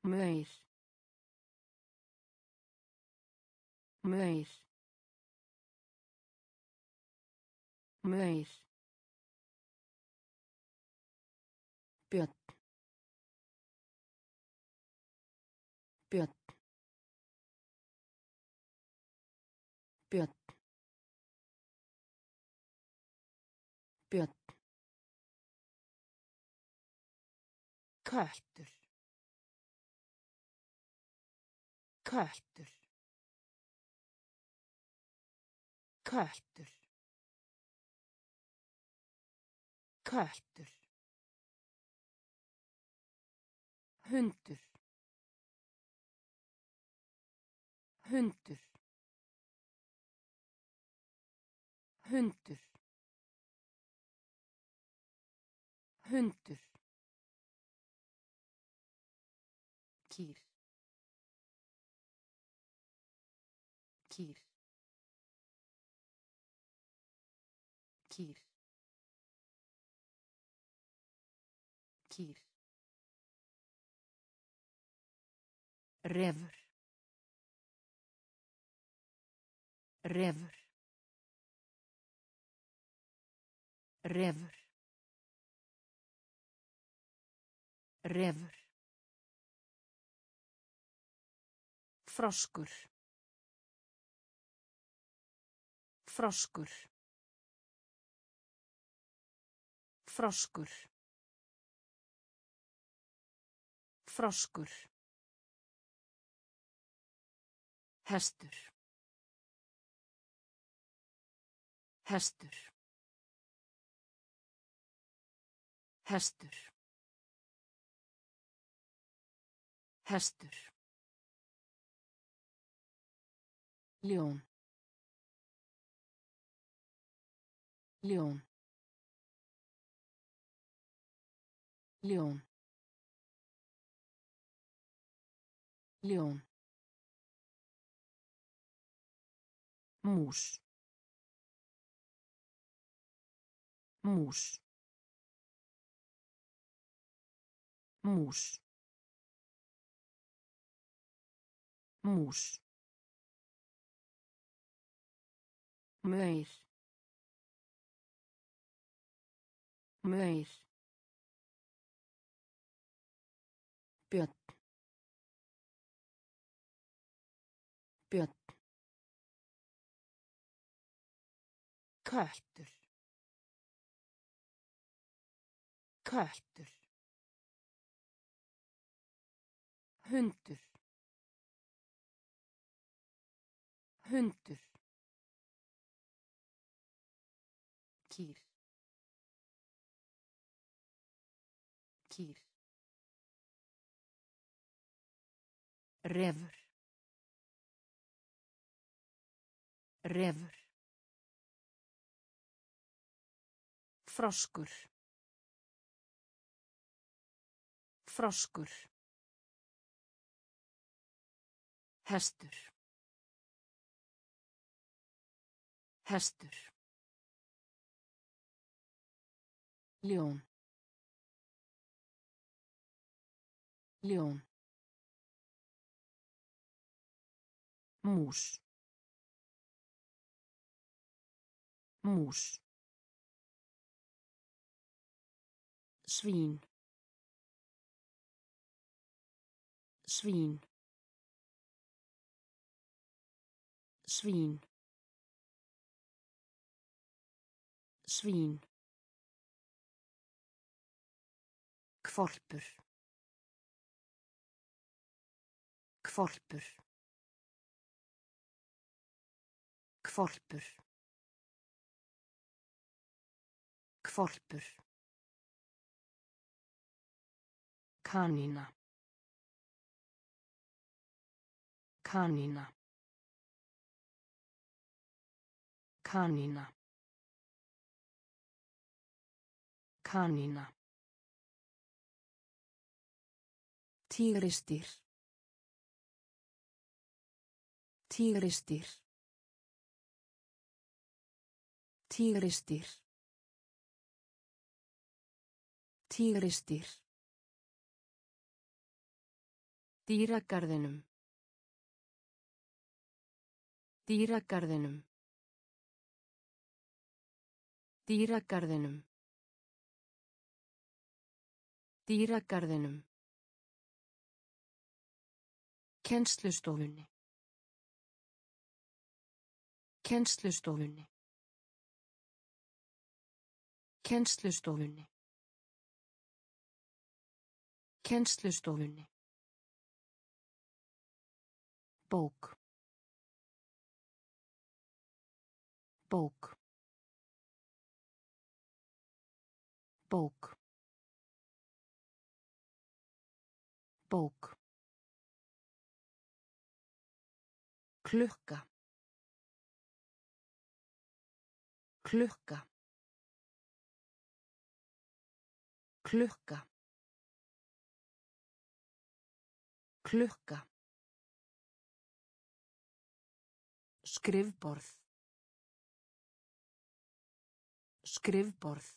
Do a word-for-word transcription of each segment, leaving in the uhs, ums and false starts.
Maur. Maur. Maur. Björn. Björn. Björn. Björn. Köttur. Köttur. Köttur. Köttur. Hundur. Hundur. Hundur. Hundur. Kýr. Kýr. Kýr. Kýr. Refur. Refur. Refur. Refur. Froskur. Froskur. Froskur. Froskur. Hestur. Hestur. Hestur. Hestur. Ljón. Ljón. Ljón. Ljón. Mús. Mús. Mús. Mús. Maur. Maur. Björn. Björn. Köttur. Köttur. Hundur. Hundur. Kýr. Kýr. Refur. Refur. Froskur. Froskur. Hestur. Hestur. Ljón. Ljón. Mús. Mús. Svín. Svín. Svín. Svín. Hvolpur. Hvolpur. Hvolpur. Hvolpur. Kanína. Kanína. Kanína. Kanína. Tígrisdýr. Tígrisdýr. Tígrisdýr. Tígrisdýr. Dýragarðinum. Dýragarðinum. Dýragarðinum. Dýragarðinum. Kennslustofunni. Kennslustofunni. Kennslustofunni. Kennslustofunni. Bók. Bók. Bók. Bók. Klukka. Klukka. Klukka. Klukka. Skrifborð. Skrifborð.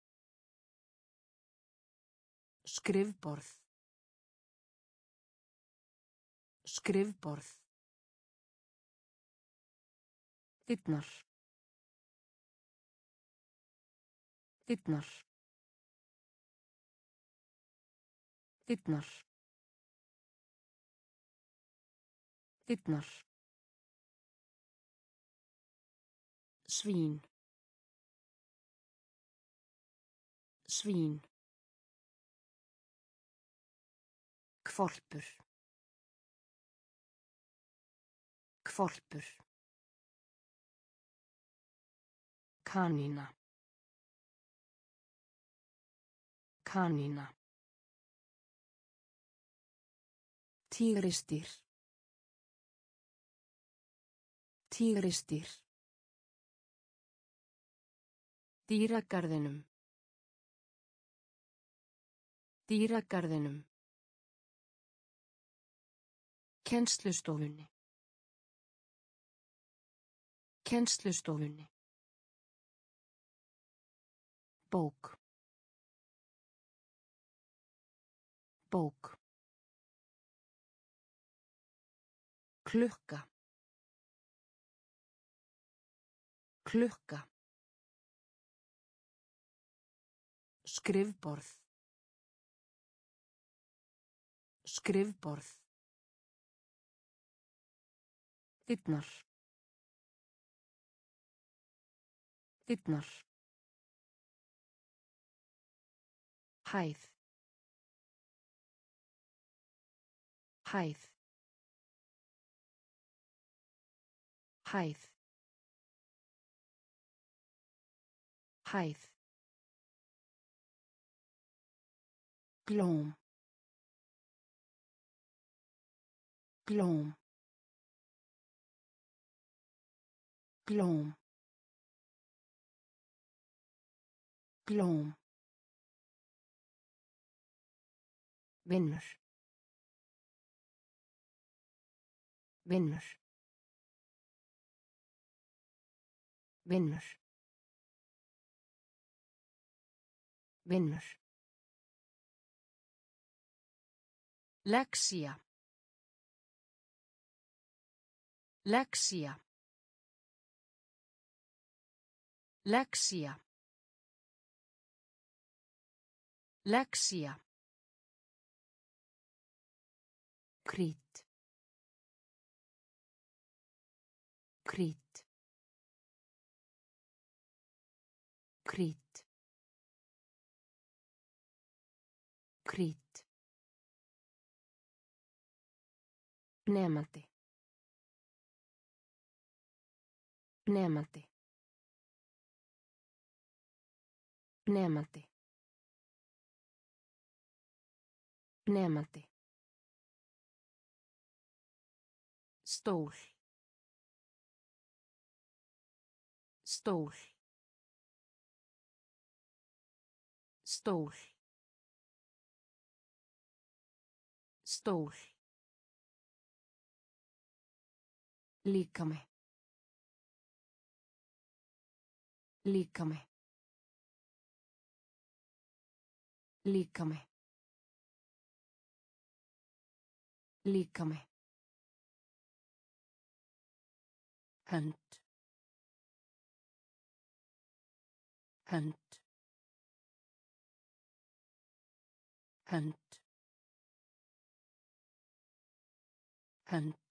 Skrifborð. Skrifborð. Dyrnar. Dyrnar. Dyrnar. Dyrnar. Svín. Svín. Hvolpur. Hvolpur. Kanína. Kanína. Tígrisdýr. Tígrisdýr. Dýragarðinum. Dýragarðinum. Kennslustofunni. Kennslustofunni. Bók. Bók. Klukka. Klukka. Skrifborð. Skrifborð. Dyrnar. Dyrnar. Hæð. Hæð. Hæð. Hæð. Glóm. Glóm. Glóm. Glóm. Vinnur. Vinnur. Vinnur. Vinnur. Lexía. Lexía. Lexía. Lexía. Krít. Krít. Krít. Krít. Nemandi. Nemandi. Nemandi. Nemandi. Stól. Stól. Stól. Stól. Líkami. Líkami. Líkami. Líkami. Hönd. Hönd. Hönd. Hönd.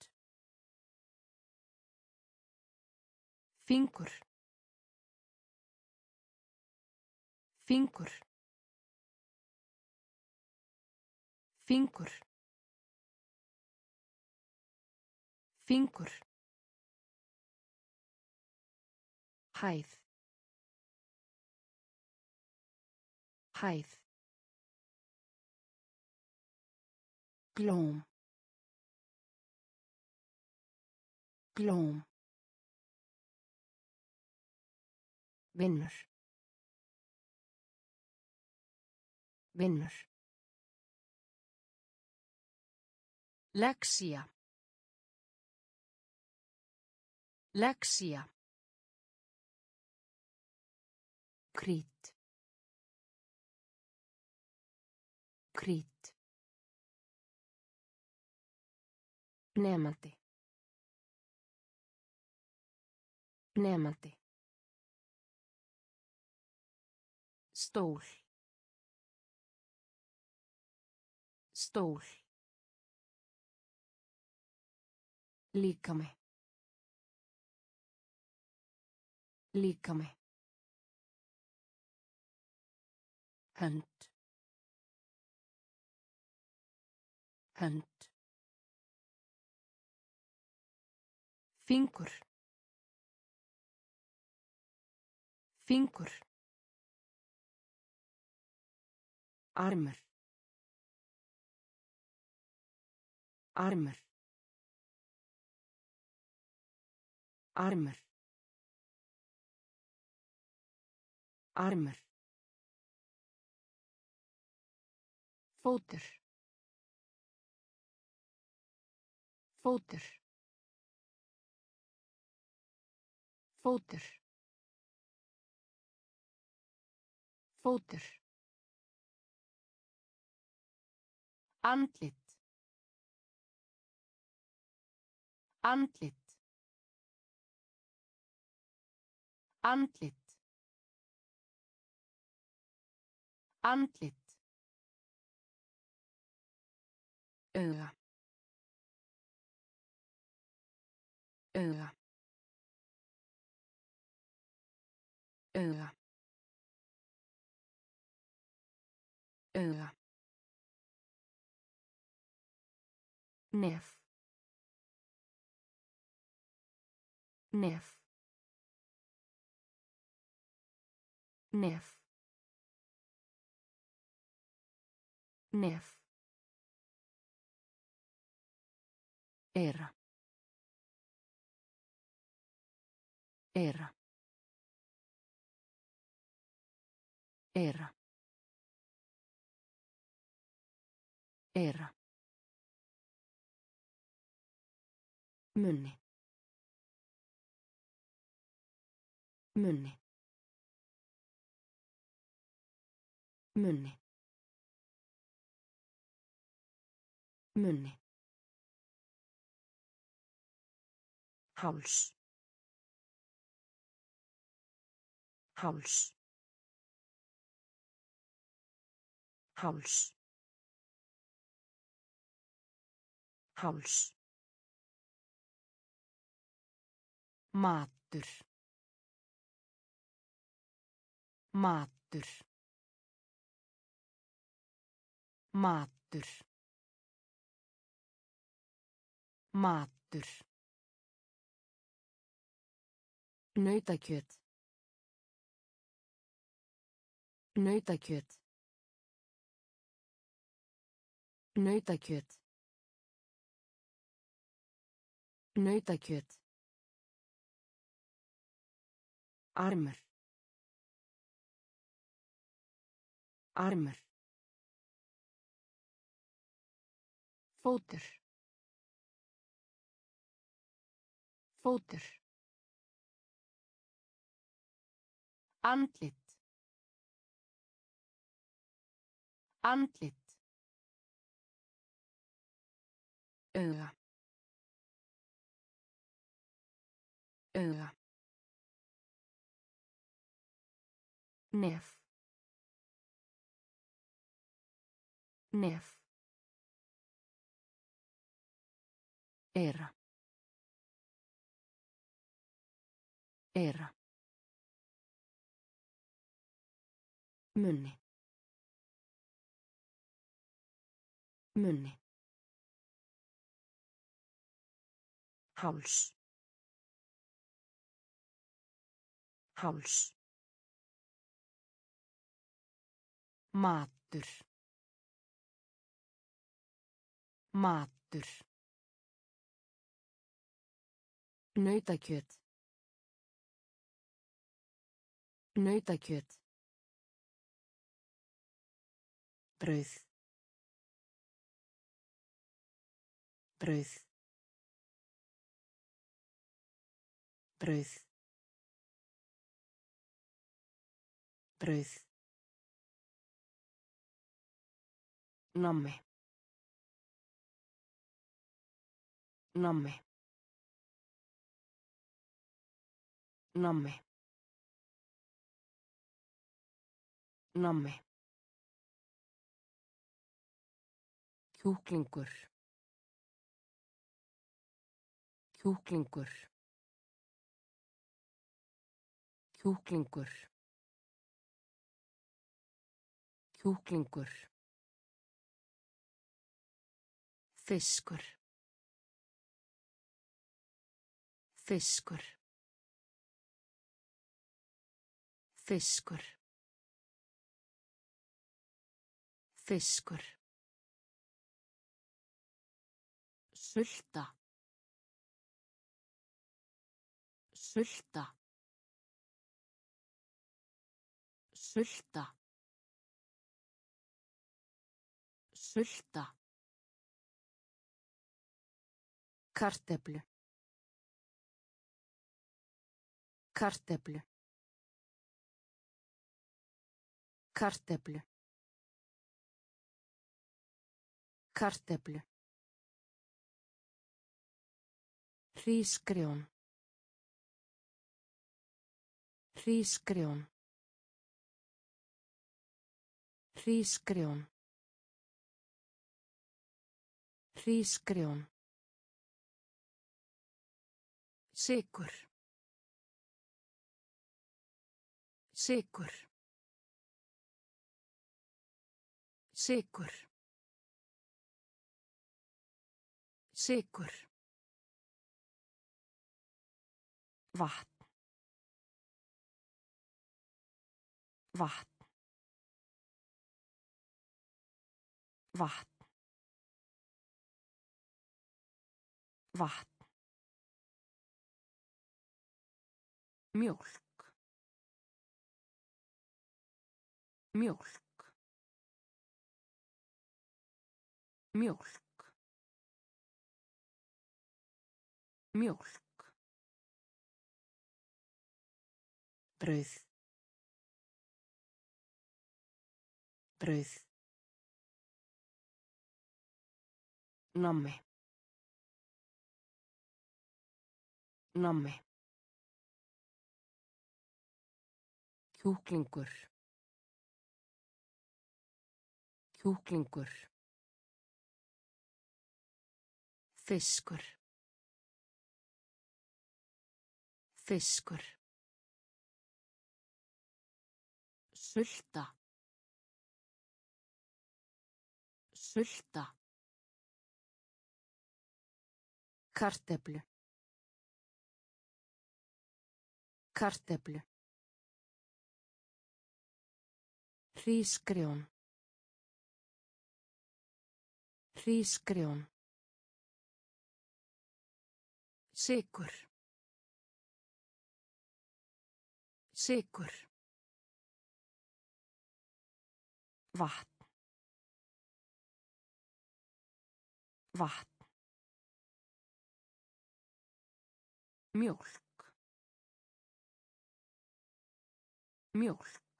Fingur. Fingur. Fingur. Fingur. Hæð. Hæð. Glóm. Glóm. Vinnur. Vinnur. Lexía. Lexía. Krít. Krít. Nemandi. Nemandi. Stól. Stól. Líkami. Líkami. Hönd. Hönd. Fingur. Fingur. Armur. Armur. Armur. Armur. Fótur. Fótur. Fótur. Fótur. Andlit. Andlit. Andlit. Andlit. Auga. Auga. Auga. Auga. Nef. Nef. Nef. Nef. Era. Era. Era. Era. Munni. Munni. Munni. Munni. Háls. Háls. Háls. Háls. Matur. Matur. Matur. Matur. Nautakjöt. Nautakjöt. Nautakjöt. Nautakjöt. Armur. Armur. Fótur. Fótur. Andlit. Andlit. auga, auga, nef, nef, eyra, eyra, munni, munni, háls, háls, matur, matur, nautakjöt, nautakjöt, brauð, brauð, brauð, brauð, nammi, nammi, nammi, nammi, kjúklingur, kjúklingur, kjúklingur, kjúklingur, fiskur, fiskur, fiskur, fiskur, sulta, sulta, sulta, sulta, kartöflu, kartöflu, kartöflu, kartöflu, hrísgrjón, hrísgrjón, hrísgrjón, hrísgrjón, sykur, sykur, sykur, sykur, vatn, vatn, vatn, vatn, mjólk, mjólk, mjólk, mjólk, brauð, brauð, nammi, nammi, kjúklingur, kjúklingur, fiskur, fiskur, sulta, sulta, kartöflu, kartöflu, hrísgrjón, hrísgrjón, sykur, sykur, vatn, vatn, mjólk, mjólk,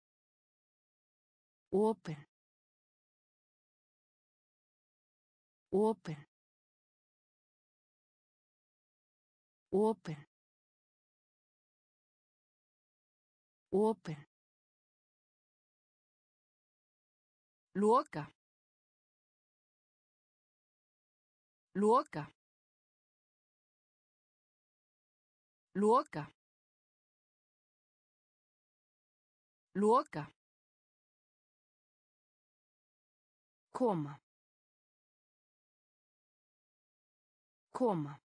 opin, Opin. Opin. Opin. Loka. Loka. Loka. Loka. Koma. Koma.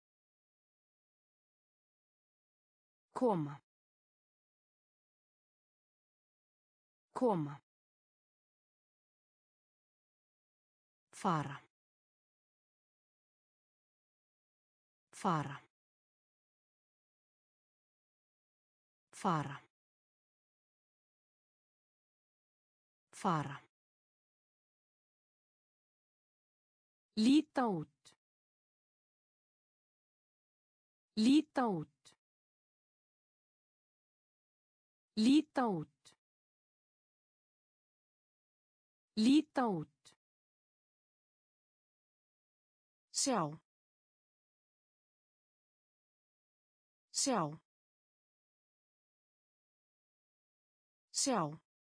Koma. Koma. Fara. Fara. Fara. Fara. Líta út. Líta út. Líta út. Líta út. Sjá. Sjá. Sjá.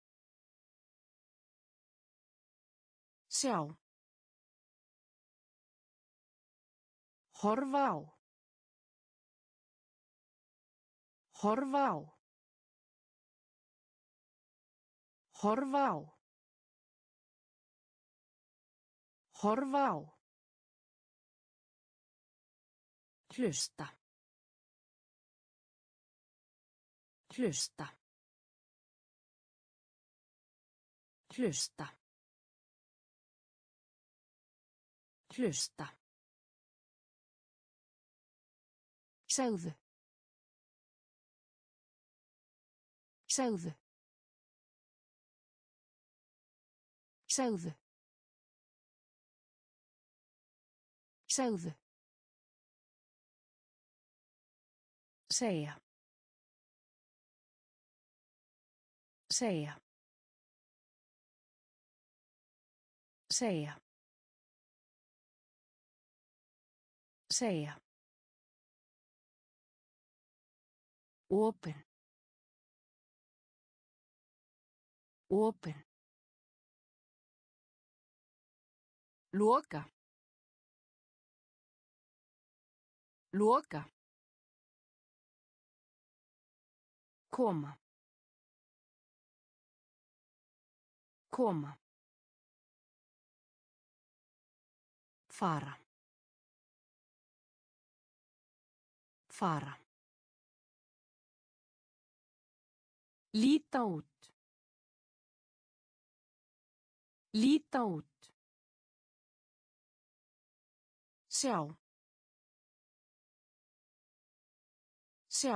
Sjá. Horfa á. Horfa á. Horfa á. Horfa á. Hlusta. Hlusta. Hlusta. Hlusta. Segðu. Segðu. Segðu. Segðu. Segja. Segja. Segja. Segja. Opin. Opin. Loka. Loka. Koma. Koma. Fara. Fara. Líta út. Líta út. Sjá. Sjá.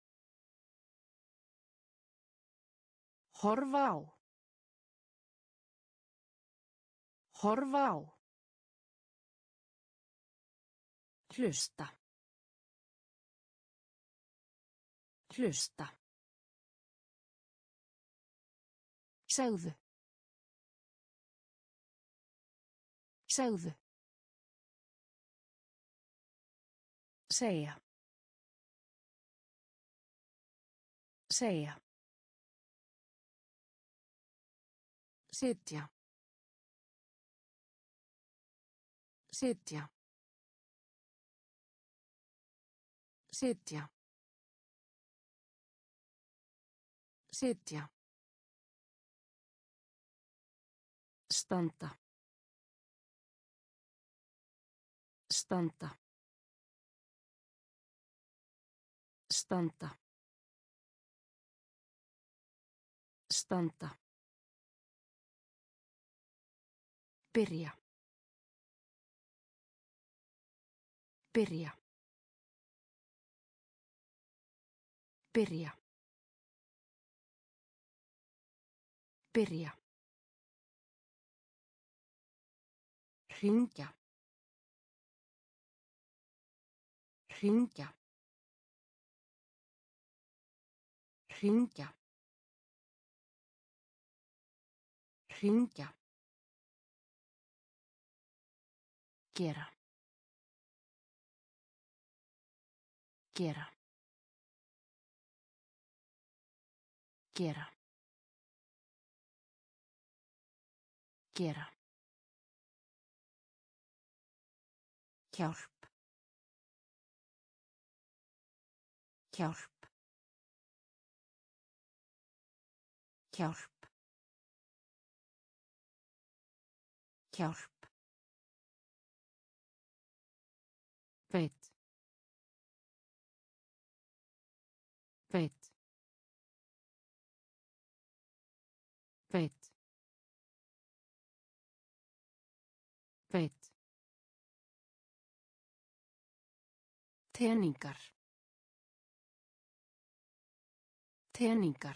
Horfa á. Horfa á. Hlusta. Hlusta. Segðu. Segðu. Segja. Segja. Sitja. Sitja. Sitja. Sitja. Standa. Standa. Standa. Standa. Byrja. Byrja. Byrja. Byrja. Hringja. Hringja. Hringja. Hringja. Gera. Gera. Gera. Gera. Hjálp. Hjálp. Hjálp. Hjálp. Veit. Veit. Veit. Veit. Teningar. Teningar.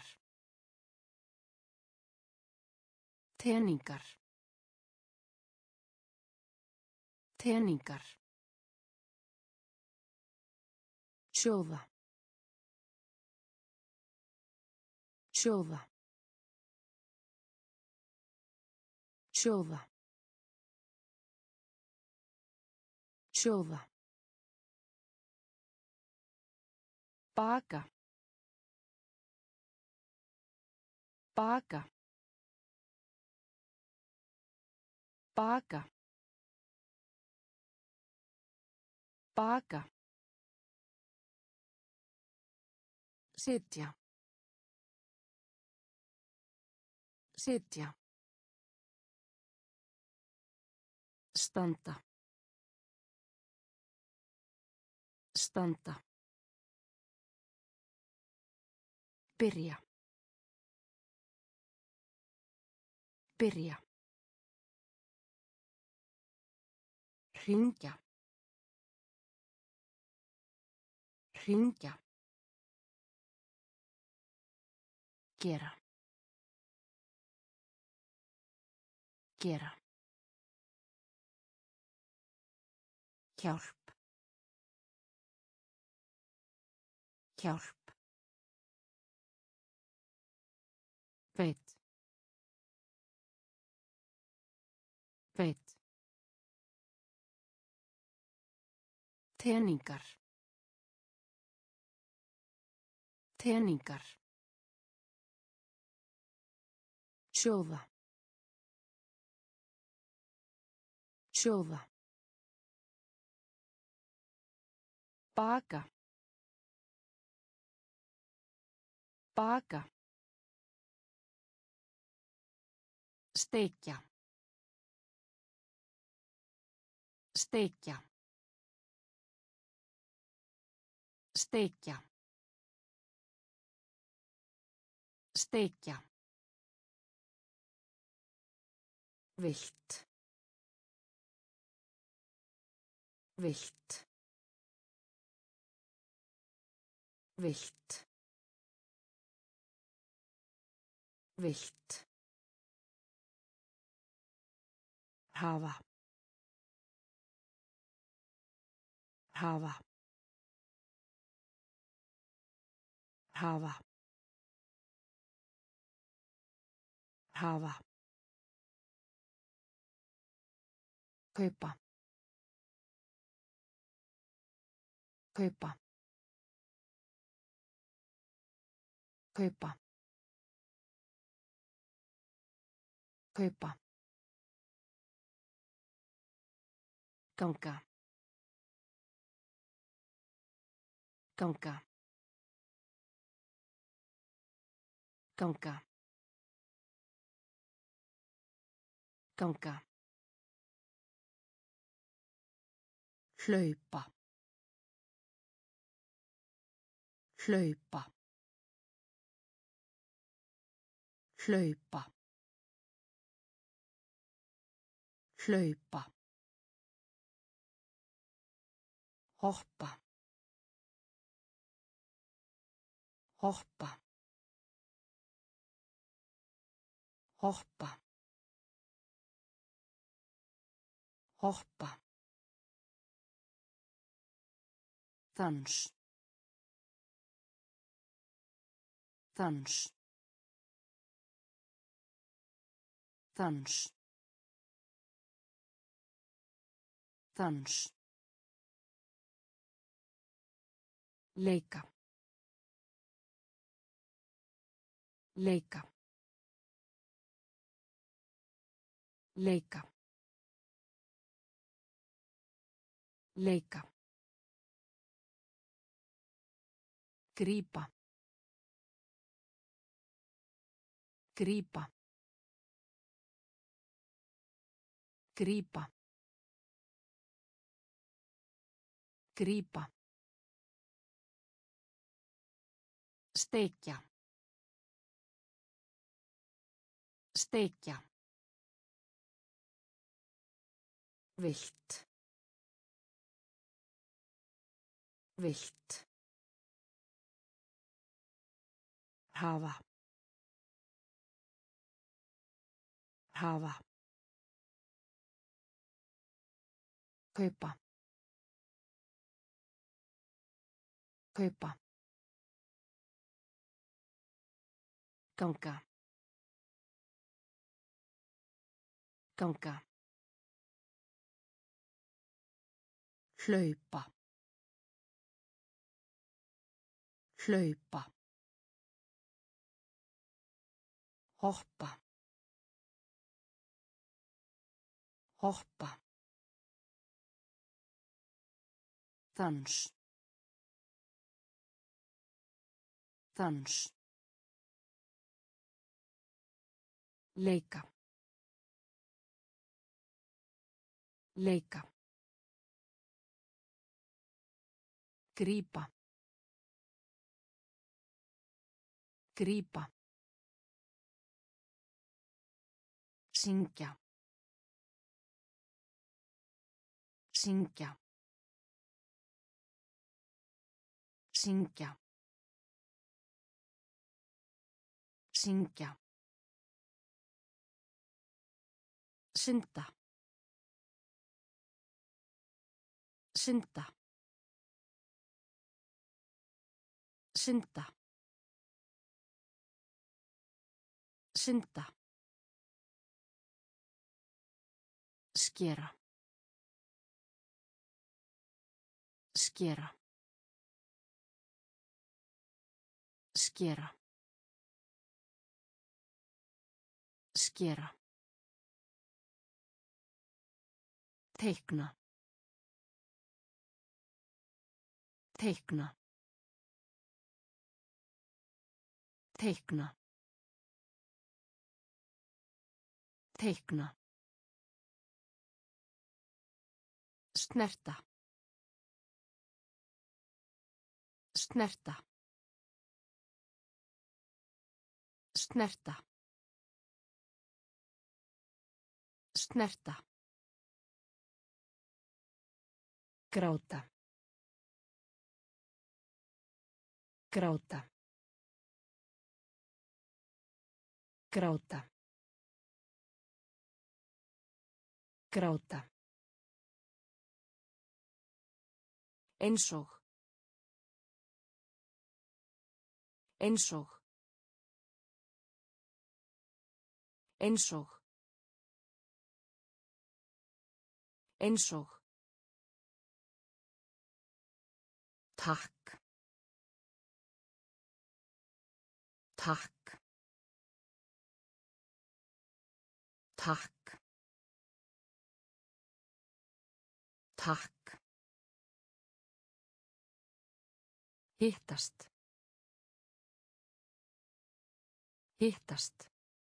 Teningar. Teningar. Sjóða. Sjóða. Sjóða. Sjóða. Baka. Baka. Baka. Baka. Sitja. Sitja. Standa. Standa. Byrja. Byrja. Hringja. Hringja. Gera. Gera. Hjálp. Hjálp. Veit. Veit. Teningar. Teningar. Sjóða. Sjóða. Baka. Baka. Steikja. Steikja. Steikja. Steikja. Vilt. Vilt. Vilt. Vilt. Hafa. Hafa. Hafa. Hafa. Kaupa. Kaupa. Kaupa. Kaupa. Ganga. Ganga. Ganga. Ganga. Hlaupa. Hlaupa. Hlaupa. Hlaupa. Hoppa. Hoppa. Hoppa. Hoppa. Dans. Dans. Dans. Dans. Leika. Leika. Leika. Leika. Grípa. Grípa. Grípa. Grípa. Steikja. Steikja. Vilt. Vilt. Hafa. Hafa. Kaupa. Kaupa. Ganga. Ganga. Hlaupa. Hlaupa. Hoppa. Hoppa. Dans. Dans. Leika. Leika. Grípa. Grípa. Syngja. Syngja. Syngja. Syngja. Synda. Synda. Synda. Synda. Skera. Skera. Skera. Skera. Teikna. Teikna. Teikna. Teikna. Snerta. Snerta. Snerta. Snerta. Gráta. Gráta. Gráta. Gráta. Einsog. Einsog. Einsog. Einsog. Takk. Takk. Takk. Takk. Hittast. Hittast.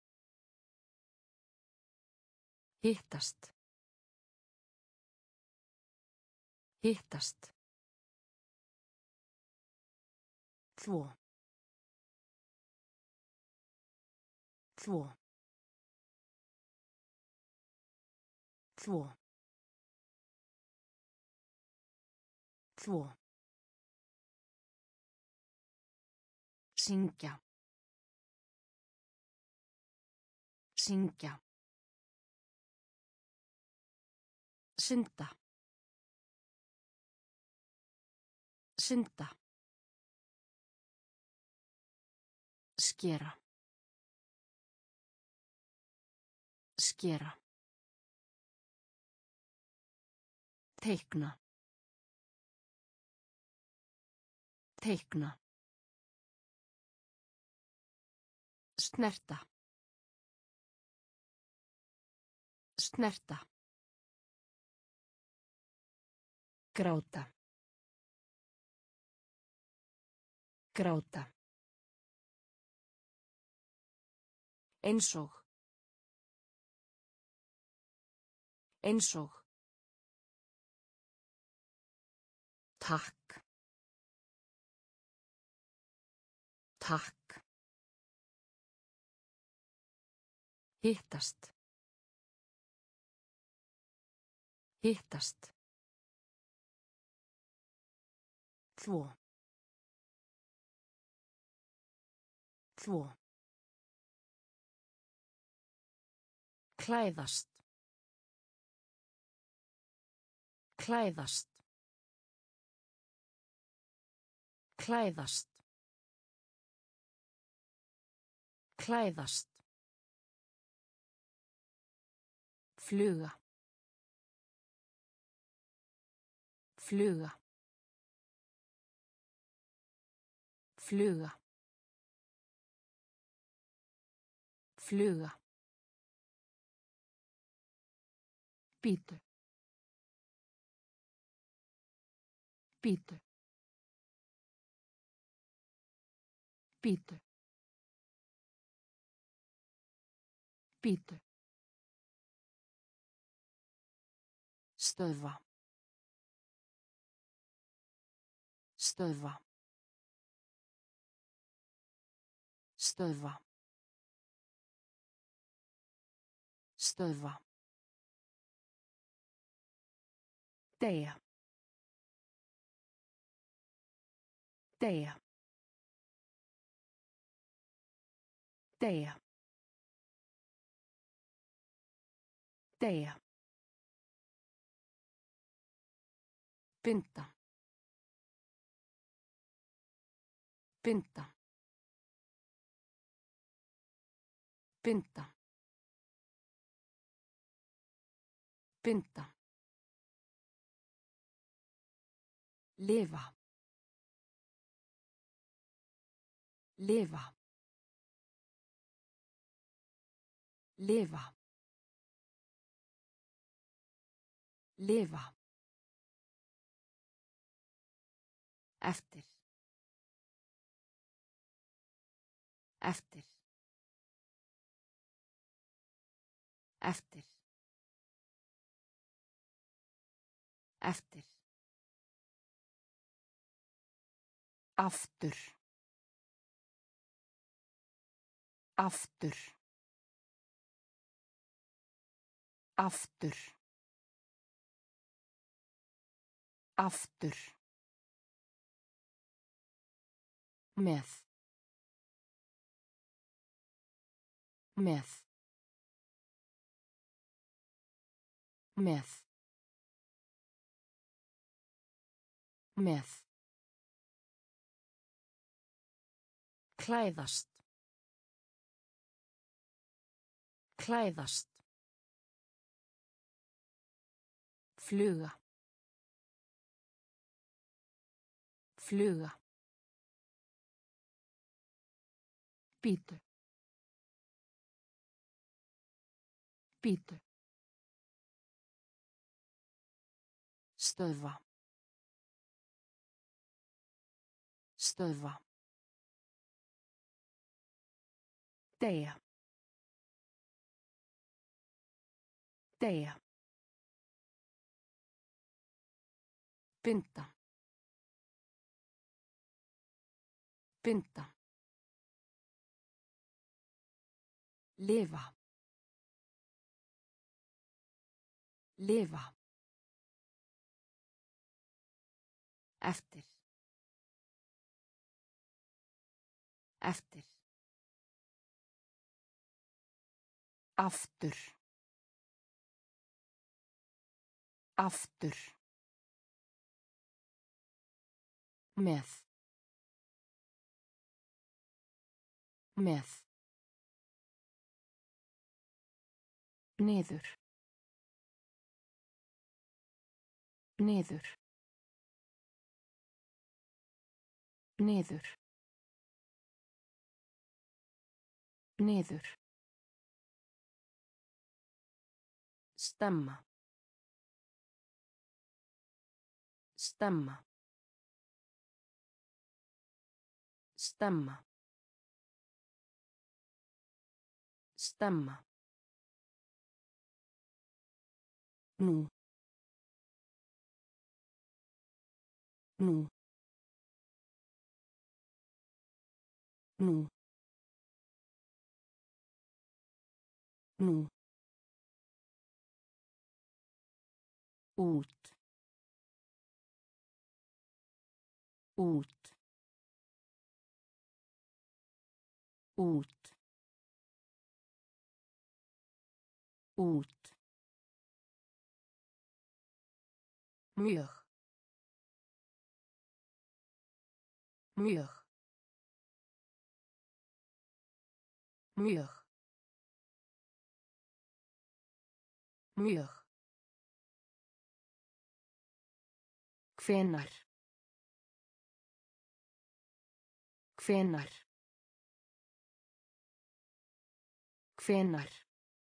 Hittast. Hittast. Þvo. Þvo. Þvo. Þvo. Syngja. Syngja. Synda. Synda. Skera. Skera. Teikna. Teikna. Snerta. Snerta. Gráta. Gráta. Eins og. Eins og. Takk. Takk. Hittast. Hittast. Þvo. Þvo. Klæðast. Klæðast. Klæðast. Klæðast. Fluga. Fluga. Fluga. Fluga. Bítu. Bítu. Bítu. Bítu. Stöðva. Stöðva. Stöðva. Stöðva. Deyja. Deyja. Deyja. Deyja. Binda. Binda. Binda. Binda. Lifa. Lifa. Lifa. Lifa. Eftir. Eftir. Eftir. Eftir. Aftur. Aftur. Aftur. Aftur. Með. Með. Með. Með. Klæðast. Klæðast. Fluga. Fluga. Bítu. Bítu. Stöðva. Stöðva. Deyja. Deyja. Binda. Binda. Lifa. Lifa. Eftir. Eftir. Aftur. Aftur. Með. Með. Niður. niður niður niður stemma stemma stemma stemma nú nú nú nú út út út út mjög mjög mjög mjög hvenær hvenær hvenær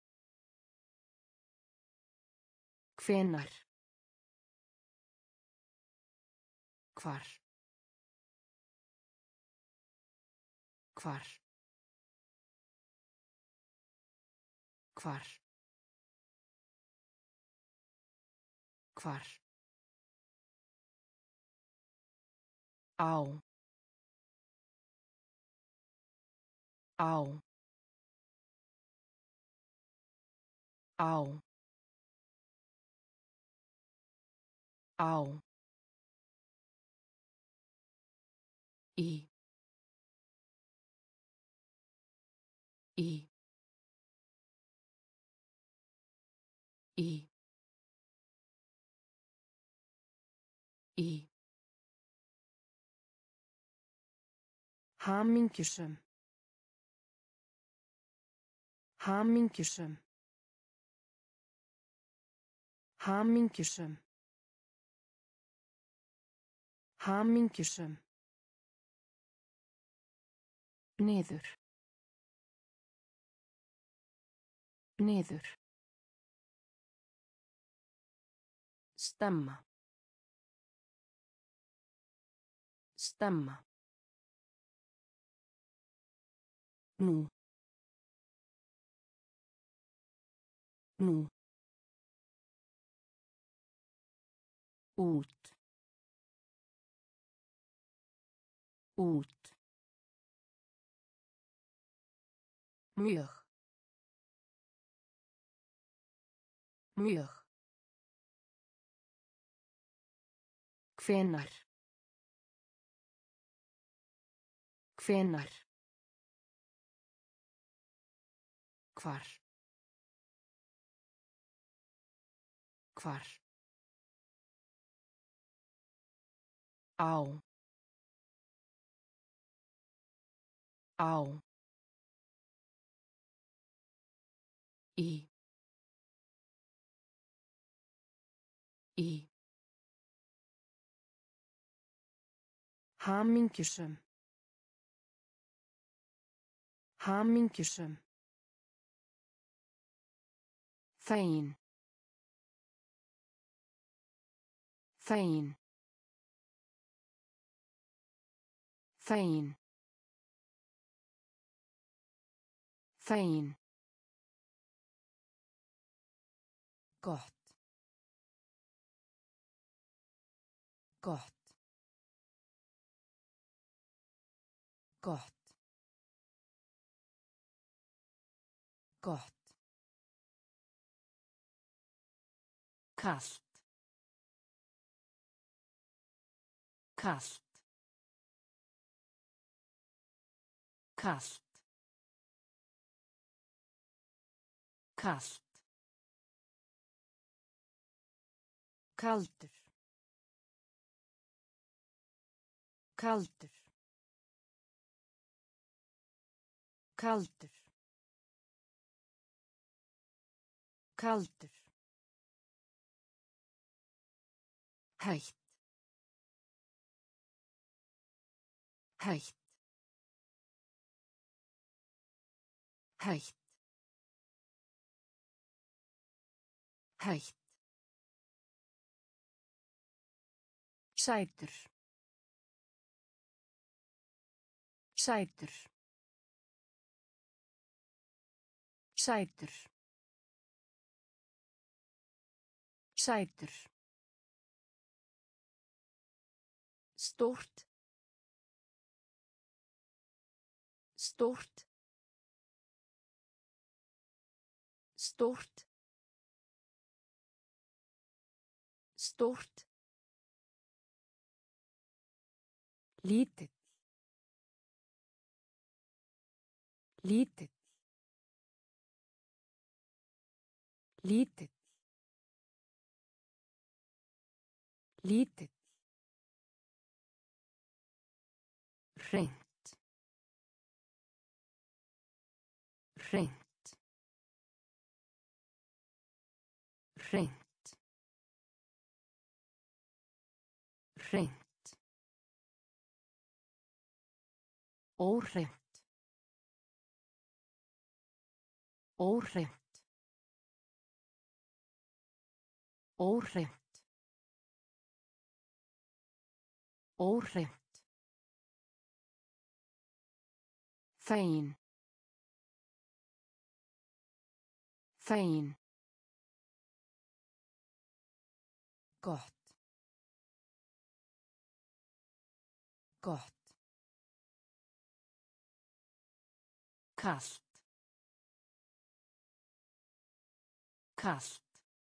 hvenær hvar hvar hvar hvar á á á á í í í í hamingjusöm hamingjusöm hamingjusöm hamingjusöm niður niður stemma stemma nú nú út út mjög mjög hvenær hvenær hvar hvar á á í í hamingjusöm hamingjusöm þegin þegin þegin þegin gott gott gott gott kalt kalt kalt kalt kaldur kaldur kaldur kaldur Hætt. Hætt. Hætt. Hætt. Sætur. Sætur. Sætur. Sætur. Stórt. Stórt. Stórt. Stórt. Lítill. Lítill. Lítill. Lítill. Hreint. Hreint. Hreint. Hreint. Óhreint. Óhreint. Óhreint. Óhreint. Fegin. Fegin. Gott. Gott. Kalt. Kalt.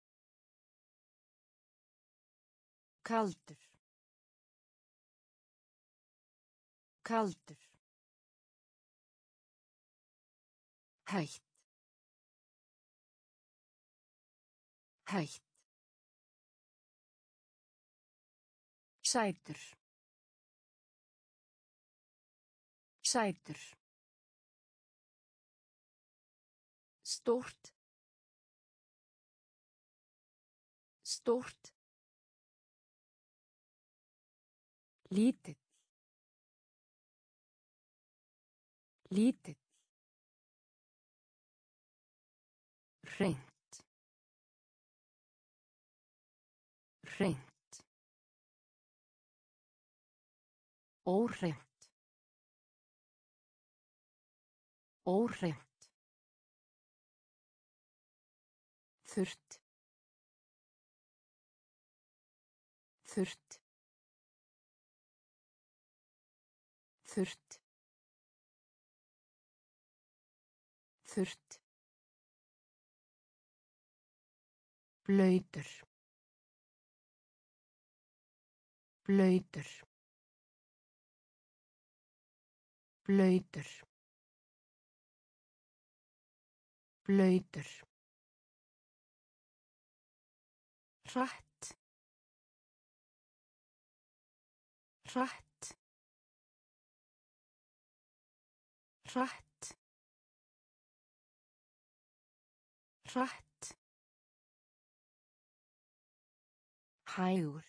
Kaldur. Kaldur. Hætt. Hætt. Sætur. Sætur. Stórt. Stórt. Lítill. Lítill. Hreint. Hreint. Óhreint. Óhreint. Þurrt. Þurrt. Þurrt. Þurrt. Blautur. Blautur. Blautur. Blautur. Hratt. Hratt. Hratt. Hratt. Hægur.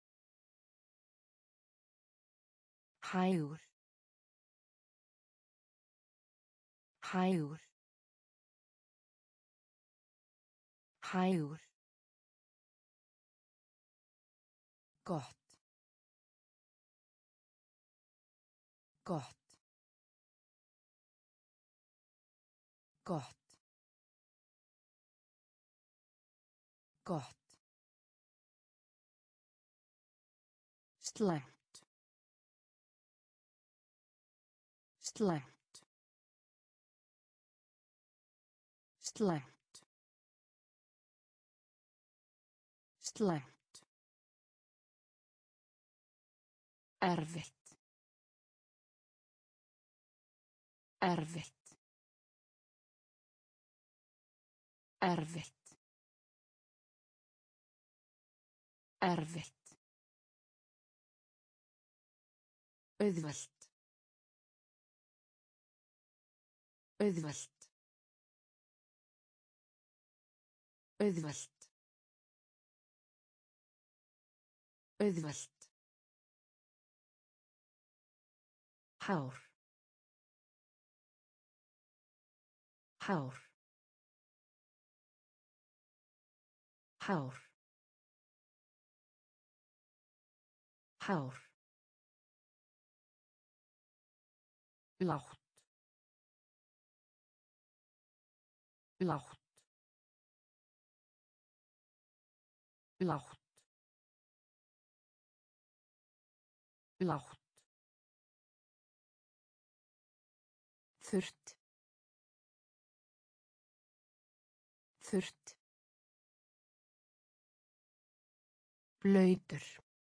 Hægur. Hægur. Hægur. Gott. Gott. Gott. Gott. Slæmt. Slæmt. Slæmt. Slæmt. Erfitt. Erfitt. Erfitt. Erfitt. Auðvelt. Auðvelt. Auðvelt. Auðvelt. Hár. Hár. Hár. Hár. Lágt. Lágt. Lágt. Lágt. Þurrt. Þurrt. Blautur.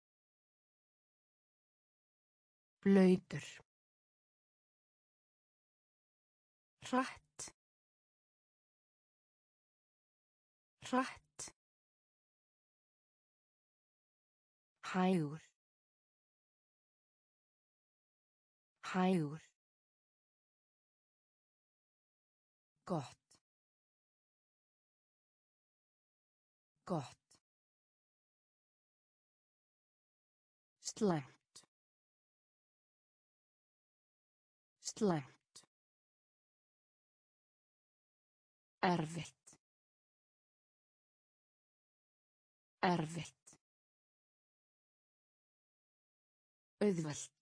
Blautur. Hratt. Hratt. Hægur. Hægur. Gott. Gott. Slæmt. Slæmt. Erfitt. Erfitt. Auðvelt.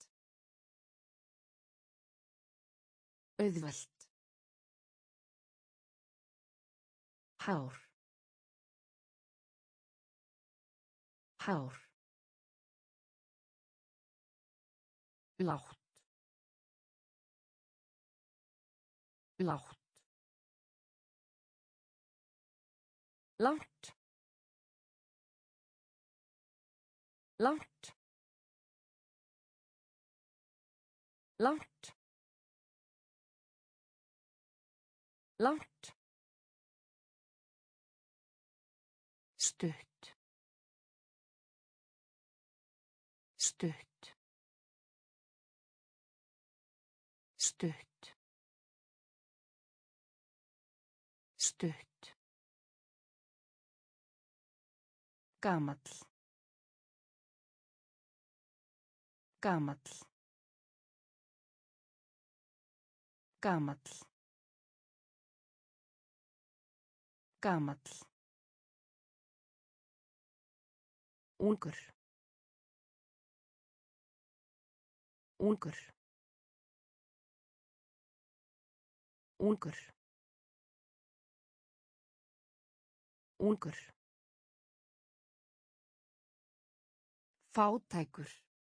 Auðvelt. Hár. Hár. Lágt. Lágt. Langt. Langt. Langt. Langt. Stutt. Stutt. Stutt. Stutt. Gamall. Gamall. Gamall. Gamall. Ungur. Ungur. Ungur. Ungur. Fátækur.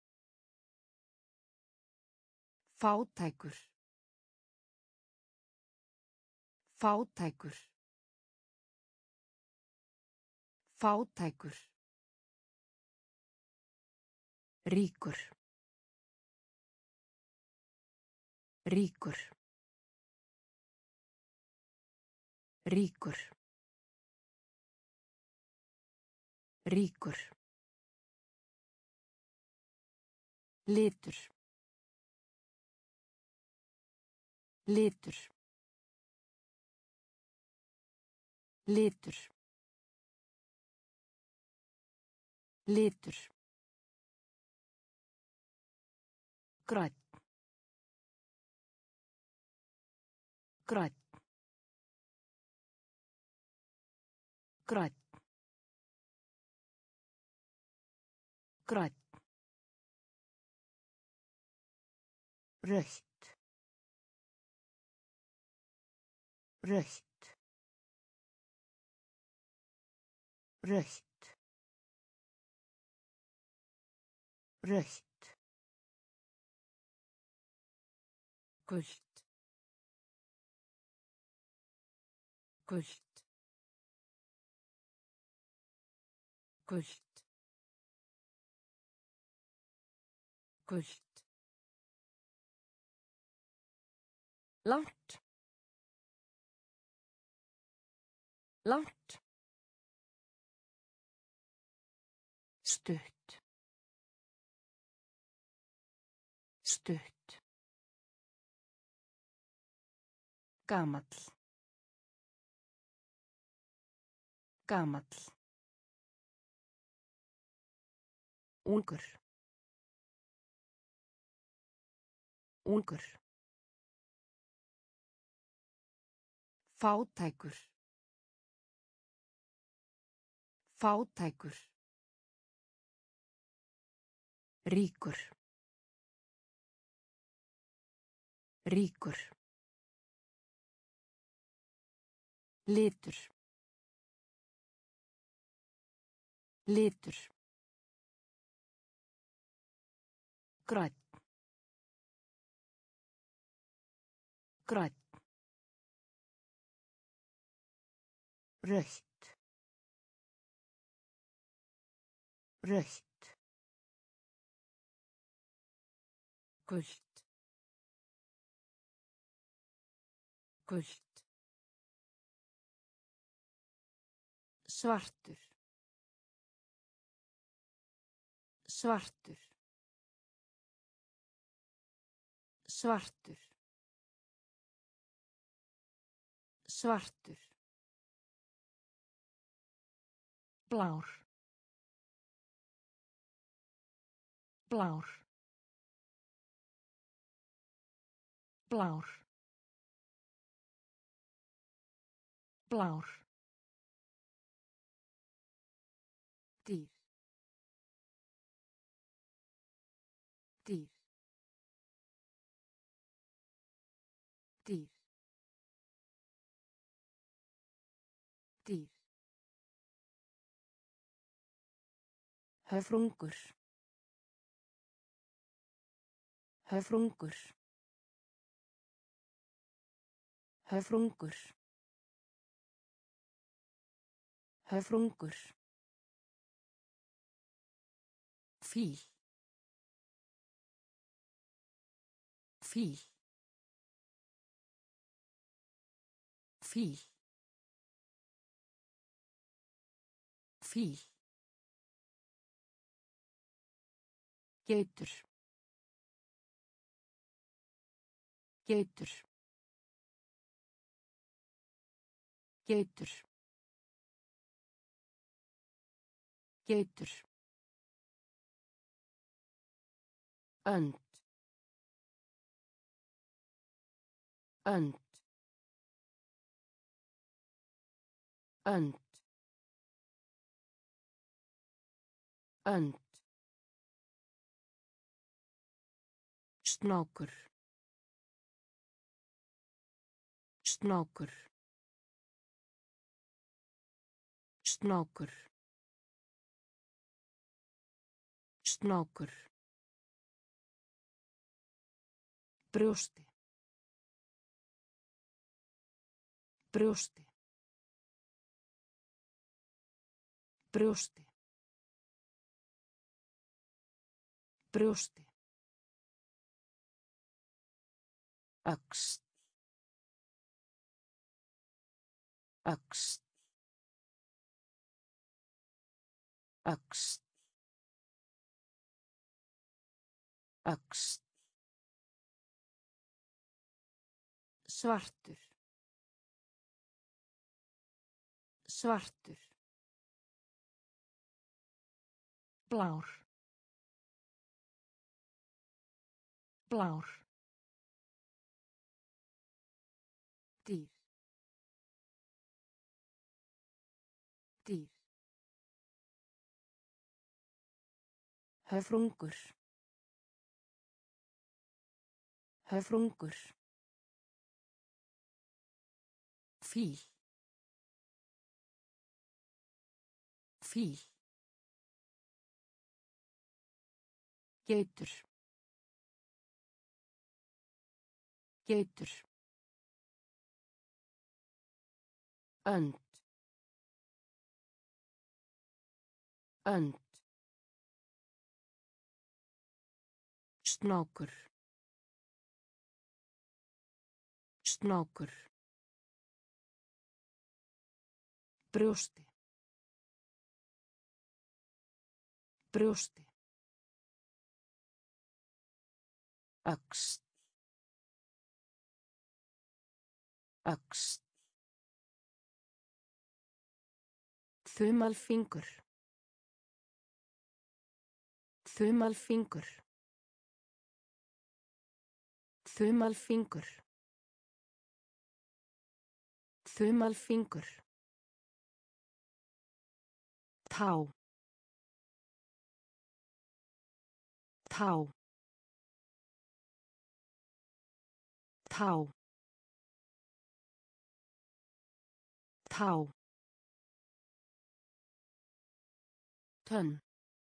Fátækur. Fátækur. Fátækur. Ríkur. Ríkur. Ríkur. Ríkur. Litur. Litur. Litur. Litur. Grænn. Grænn. Grænn. Grænn. Rautt. Rautt. Rautt. Rautt. Gult. Gult. Gult. Gult. Langt. Langt. Stutt. Stutt. Gamall. Gamall. Ungur. Ungur. Fátækur. Fátækur. Ríkur. Ríkur. Litur. Litur. Grænn. Grænn. Rautt. Rautt. Gult. Gult. Svartur. Svartur. Svartur. Svartur. Blár. Blár. Blár. Blár. Dýr. Dýr. Dýr. Dýr. Höfrungur. Höfrungur. Höfrungur. Höfrungur. Fíl. Fíl. Fíl. Fíl. Geitur. Geitur. Geitur. Geitur. Önd. Önd. Önd. Önd. Snákur. Snákur. Snákur. Snákur. Brjósti. Brjósti. Brjósti. Brjósti. Öxl. Öxl. Öxl. Öxl. Svartur. Svartur. Blár. Blár. Dýr. Dýr. Höfrungur. Höfrungur. Fíl. Fíl. Geitur. Geitur. Önd. Önd. Snákur. Snákur. Brjósti. Brjósti. Öxl. Öxl. Þumalfingur. Þumalfingur. Þumalfingur. Þumalfingur. Tá. Tá. Tá. Tá. Tönn.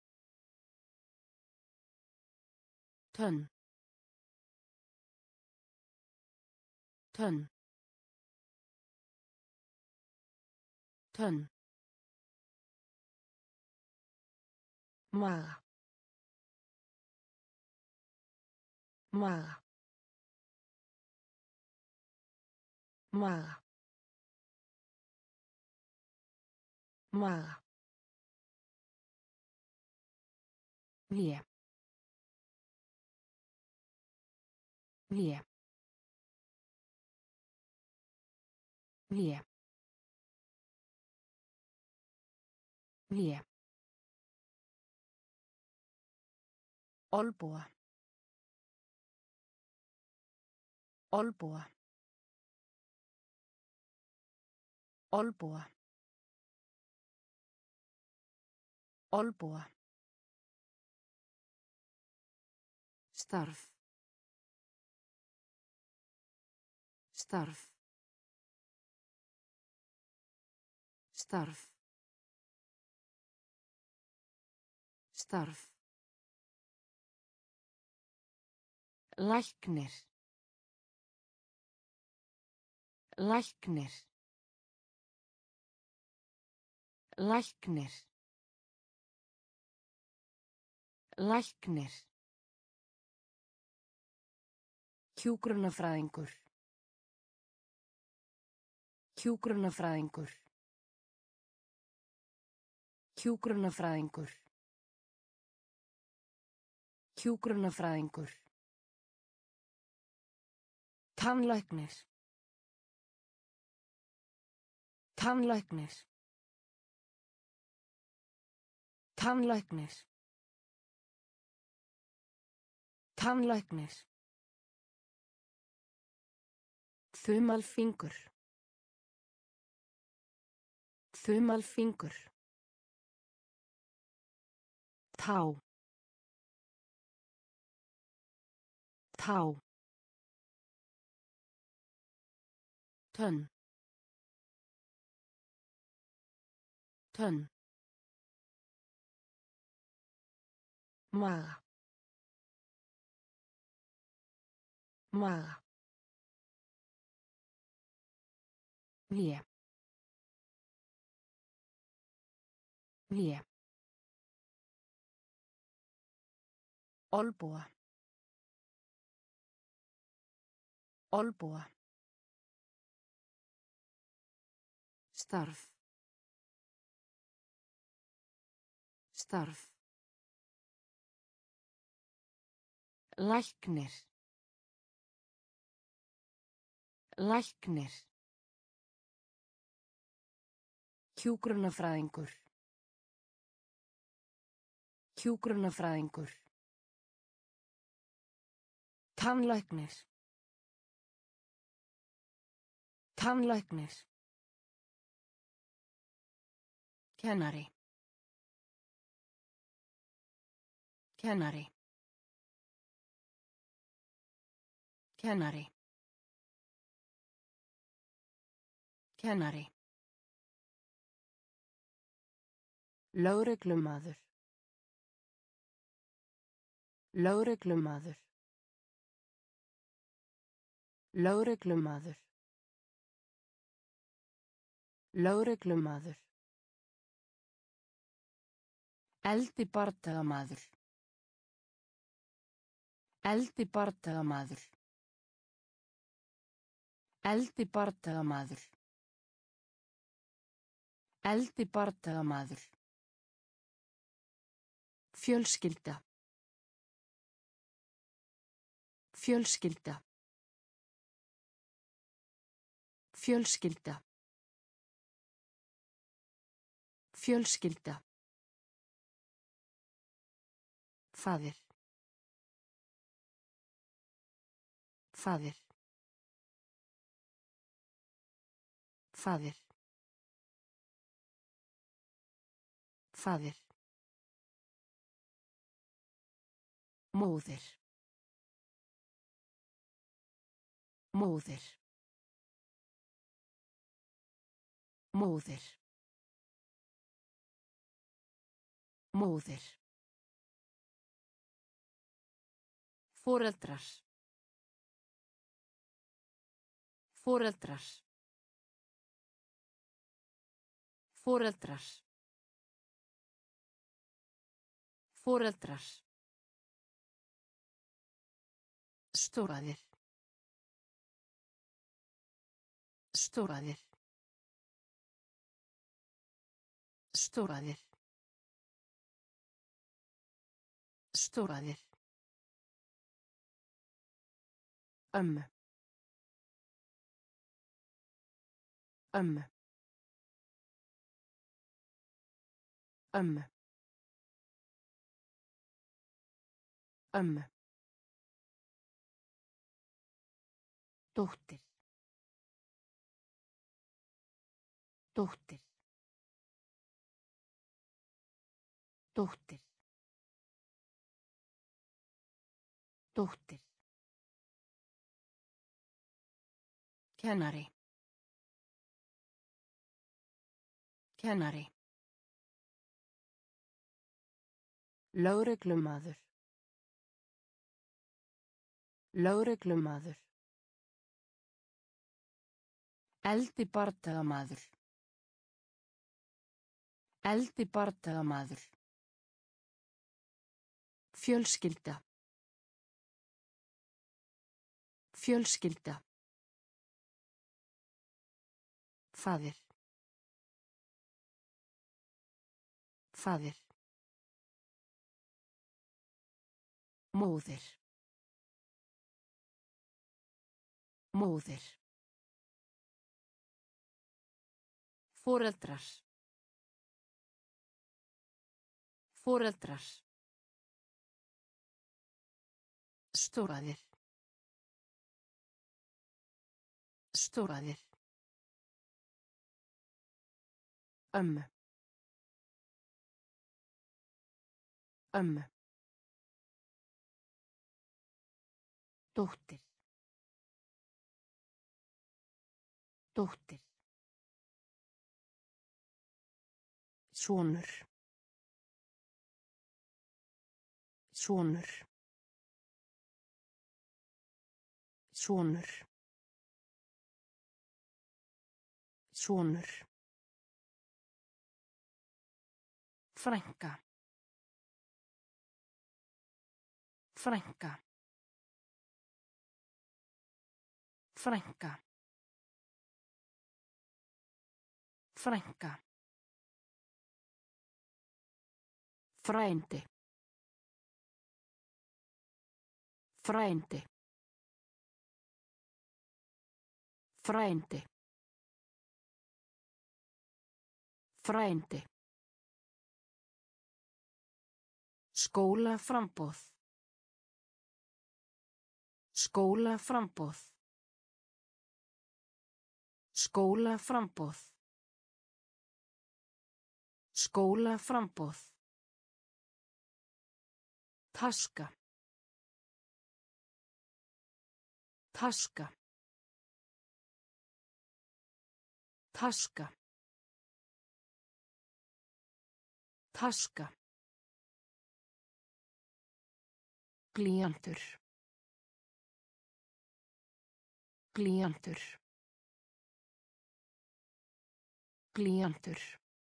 Tönn. Tönn. Tönn. Maga. Maga. Maga. Maga. Vé. Vé. Vé. Vé. Olboa. Olboa. Olboa. Olboa. Starf. Starf. Starf. Starf. Læknir. Læknir. Læknir. Læknir. Hjúkrunarfræðingur. Hjúkrunarfræðingur. Hjúkrunarfræðingur. Hjúkrunarfræðingur. Tannlæknir. Tannlæknir. Tannlæknir. Tannlæknir. Þumalfingur. Þumalfingur. Tá. Tá. Tönn. Tönn. Maga. Maga. Vé. Vé. Olboa. Olboa. Starf. Starf. Læknir. Læknir. Hjúkrunarfræðingur. Hjúkrunarfræðingur. Tannlæknir. Tannlæknir. Kennari. Kennari. Kennari. Kennari. Lögreglumaður. Lögreglumaður. Lögreglumaður. Lögreglumaður. Eldi bardagamaður. Eldi bardagamaður. Eldi bardagamaður. Eldi bardagamaður. Fjölskylda. Fjölskylda. Fjölskylda. Fjölskylda. Faðir. Faðir. Faðir. Faðir. Móðir. Móðir. Móðir. Móðir. Foreldrar. Foreldrar. Foreldrar. Foreldrar. Stóraðir. Stóraðir. Stóraðir. Stóraðir. Ömmu. Ömmu. Ömmu. Ömmu. Dóttir. Dóttir. Dóttir. Dóttir. Kennari. Kennari. Lögreglumaður. Lögreglumaður. Eldi bardagamaður. Eldi bardagamaður. Fjölskylda. Fjölskylda. Faðir. Faðir. Móðir. Móðir. Foreldrar. Foreldrar. Stóraðir. Stóraðir. Ömmu. Ömmu. Dóttir. Dóttir. Sonur. Sonur. Sonur. Sonur. Frænka. Frænka. Frænka. Frænka. Frændi. Frændi. Frændi. Frændi. Skólaframboð. Skólaframboð. Skólaframboð. Skólaframboð. Taska. Taska. Taska. Taska. Blýantur. Blýantur. Blýantur.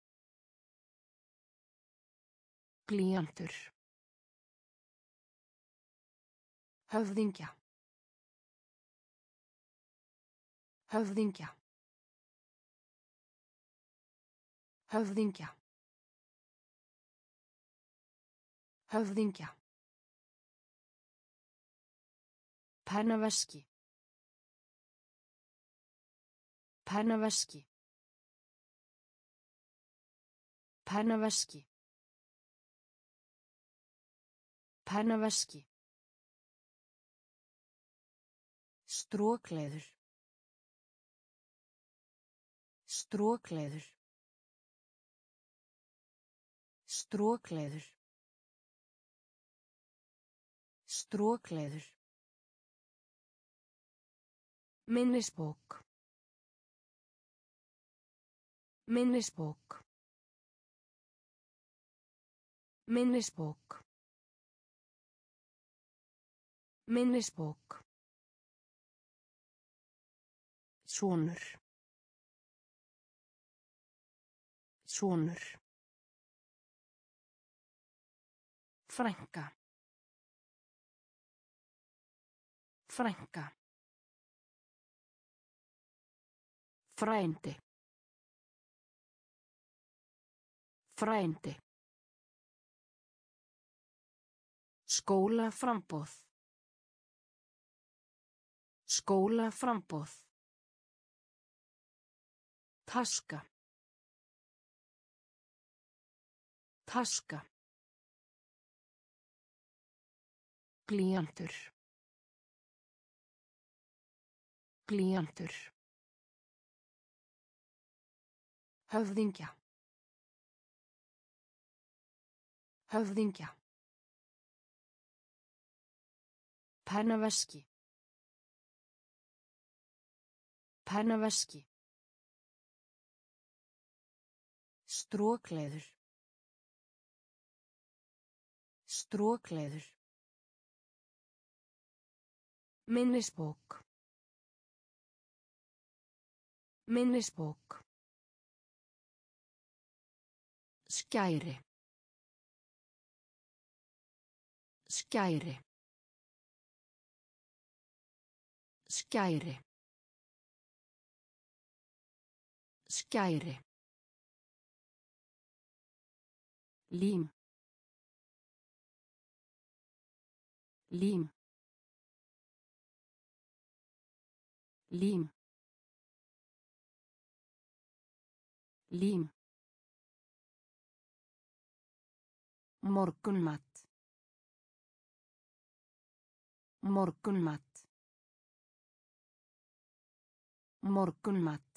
Blýantur. Höfðingja. Höfðingja. Höfðingja. Höfðingja. Pennaveski. Pennaveski. Pennaveski. Pennaveski. Strokleður. Strokleður. Strokleður. Strokleður. Minnisbók. Minnisbók. Minnisbók. Minnisbók. Sonur. Sonur. Frænka. Frænka. Frændi. Frændi. Skólaframboð. Skólaframboð. Taska. Taska. Blýantur. Blýantur. Höfðingja. Höfðingja. Pennaveski. Pennaveski. Strokleður. Strokleður. Minnisbók. Minnisbók. Skæri. Skæri. Skæri. Skæri. Lím. Lím. Lím. Lím. Morgunmat. Morgunmat. Morgunmat.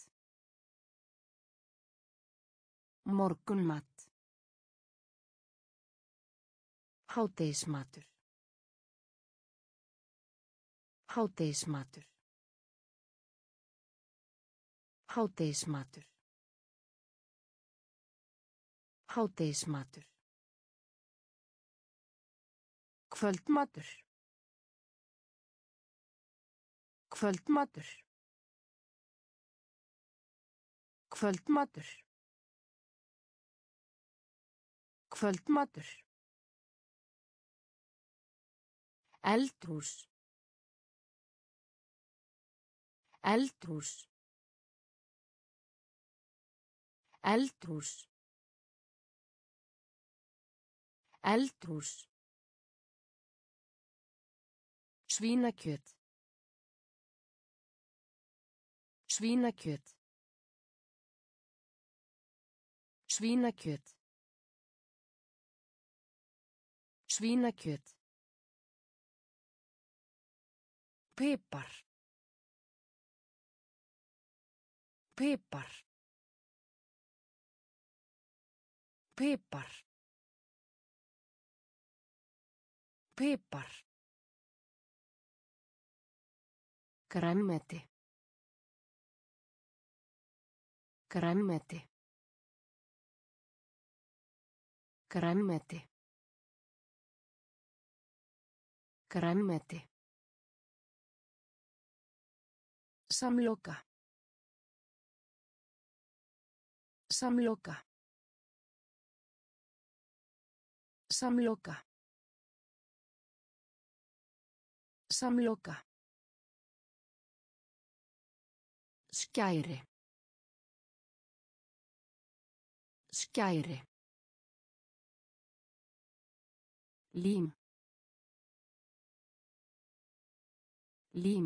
Morgunmat. Hádegismatur. Hádegismatur. Hádegismatur. Hádegismatur. Kvöldmatur. Kvöldmatur. Kvöldmatur. Kvöldmatur. Eldhús. Eldhús. Eldhús. Eldhús. Svínakjöt. Svínakjöt. Svínakjöt. Svínakjöt. Pipar. Pipar. Pipar. Pipar. Grænmeti. Grænmeti. Grænmeti. Grænmeti. Samloka. Samloka. Samloka. Samloka. Skæri. Skæri. Lím. Lím.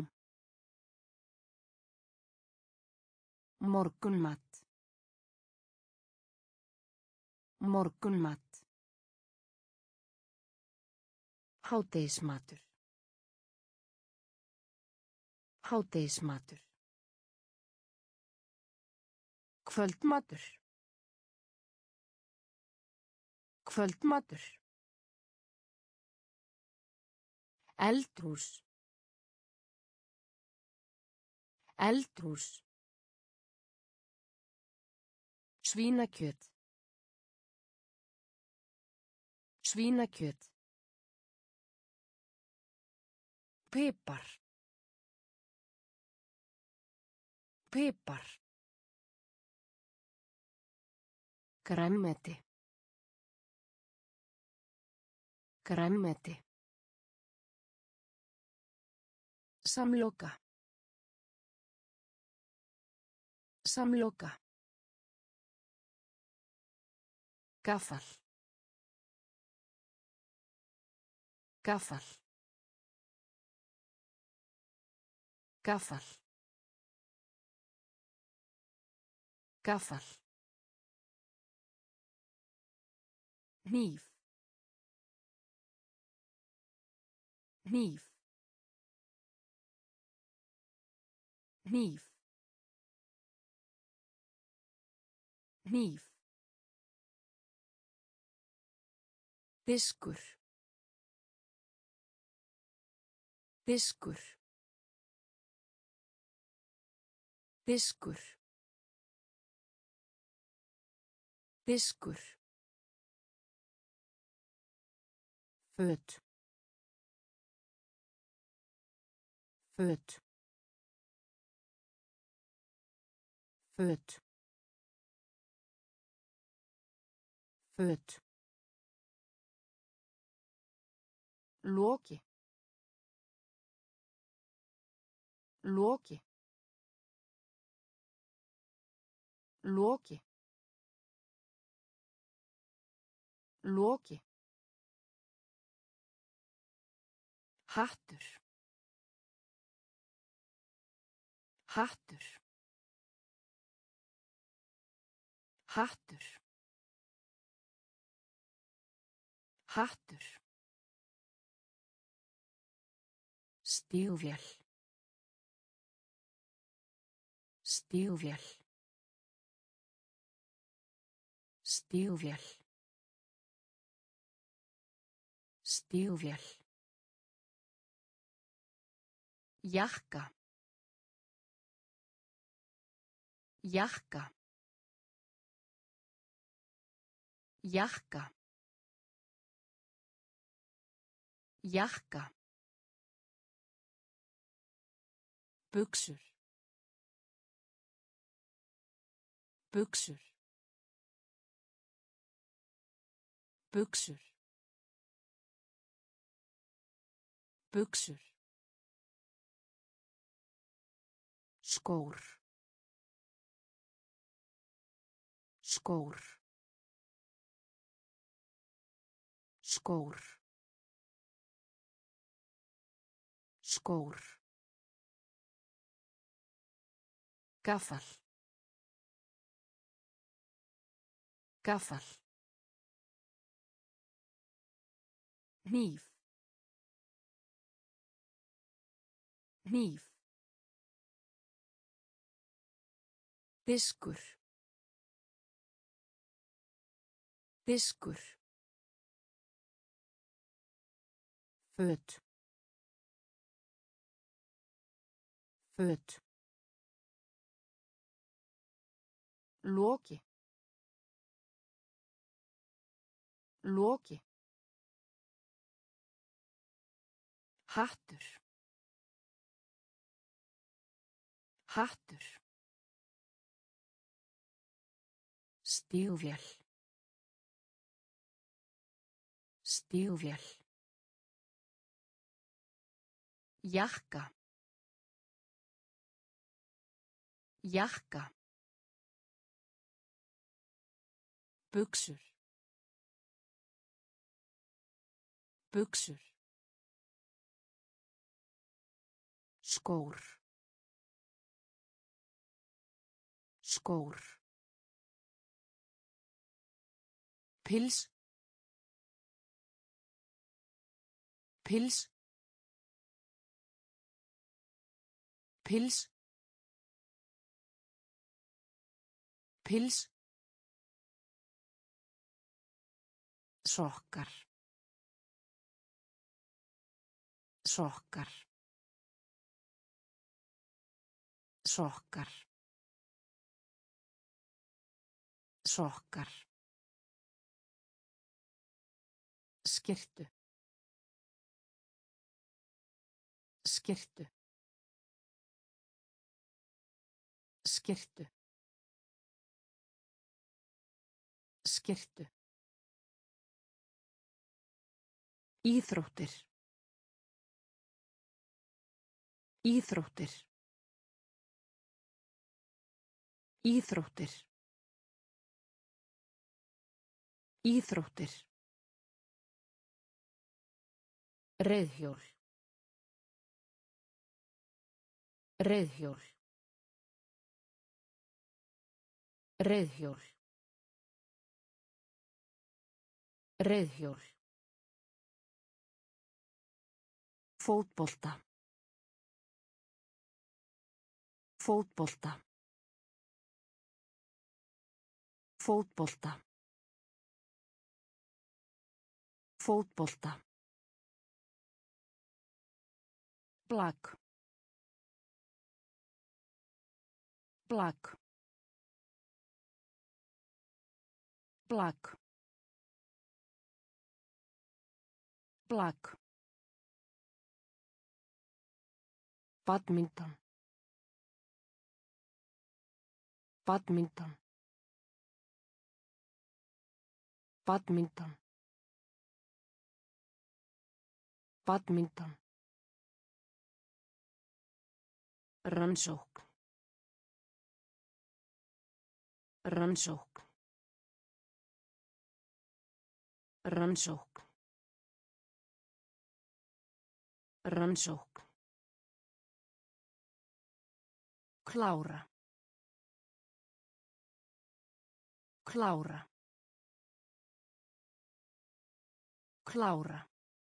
Morgunmat. Morgunmat. Hádegismatur. Hádegismatur. Kvöldmatur. Kvöldmatur. Eldhús. Eldhús. Svínakjöt. Svínakjöt. Pipar. Pipar. Grænmeti. Grænmeti. Samloka. Samloka. Gaffal. Gaffal. Gaffal. Gaffal. Hníf. Hníf. Hníf. Hníf. Diskur. Diskur. Diskur. Diskur. Föt. Föt. Föt. Föt. Loki. Loki. Loki. Loki. Hattur. Hattur. Hattur. Hattur. Stígvél. Stígvél. Stígvél. Stígvél. Jakka. Jakka. Jakka. Jakka. Buxur. Buxur. Buxur. Buxur. Skór. Skór. Skór. Skór. Gaffal. Gaffal. Hníf. Hníf. Diskur. Diskur. Föt. Föt. Loki. Loki. Hattur. Hattur. Stígvél. Stígvél. Jakka. Jakka. Buxur. Buxur. Skór. Skór. Pils. Pils. Pils. Pils. Sokkar. Sokkar. Sokkar. Sokkar. Skyrtu. Skyrtu. Skyrtu. Skyrtu. Íþróttir. Íþróttir. Íþróttir. Íþróttir. Reiðhjól. Reiðhjól. Reiðhjól. Reiðhjól. Fótbolta. Fótbolta. Fótbolta. Fótbolta. Plak. Plak. Plak. Plak. Badminton. Badminton. Badminton. Badminton. Rannsókn. Rannsókn. Rannsókn. Rannsókn. Klára. Klára. Klára.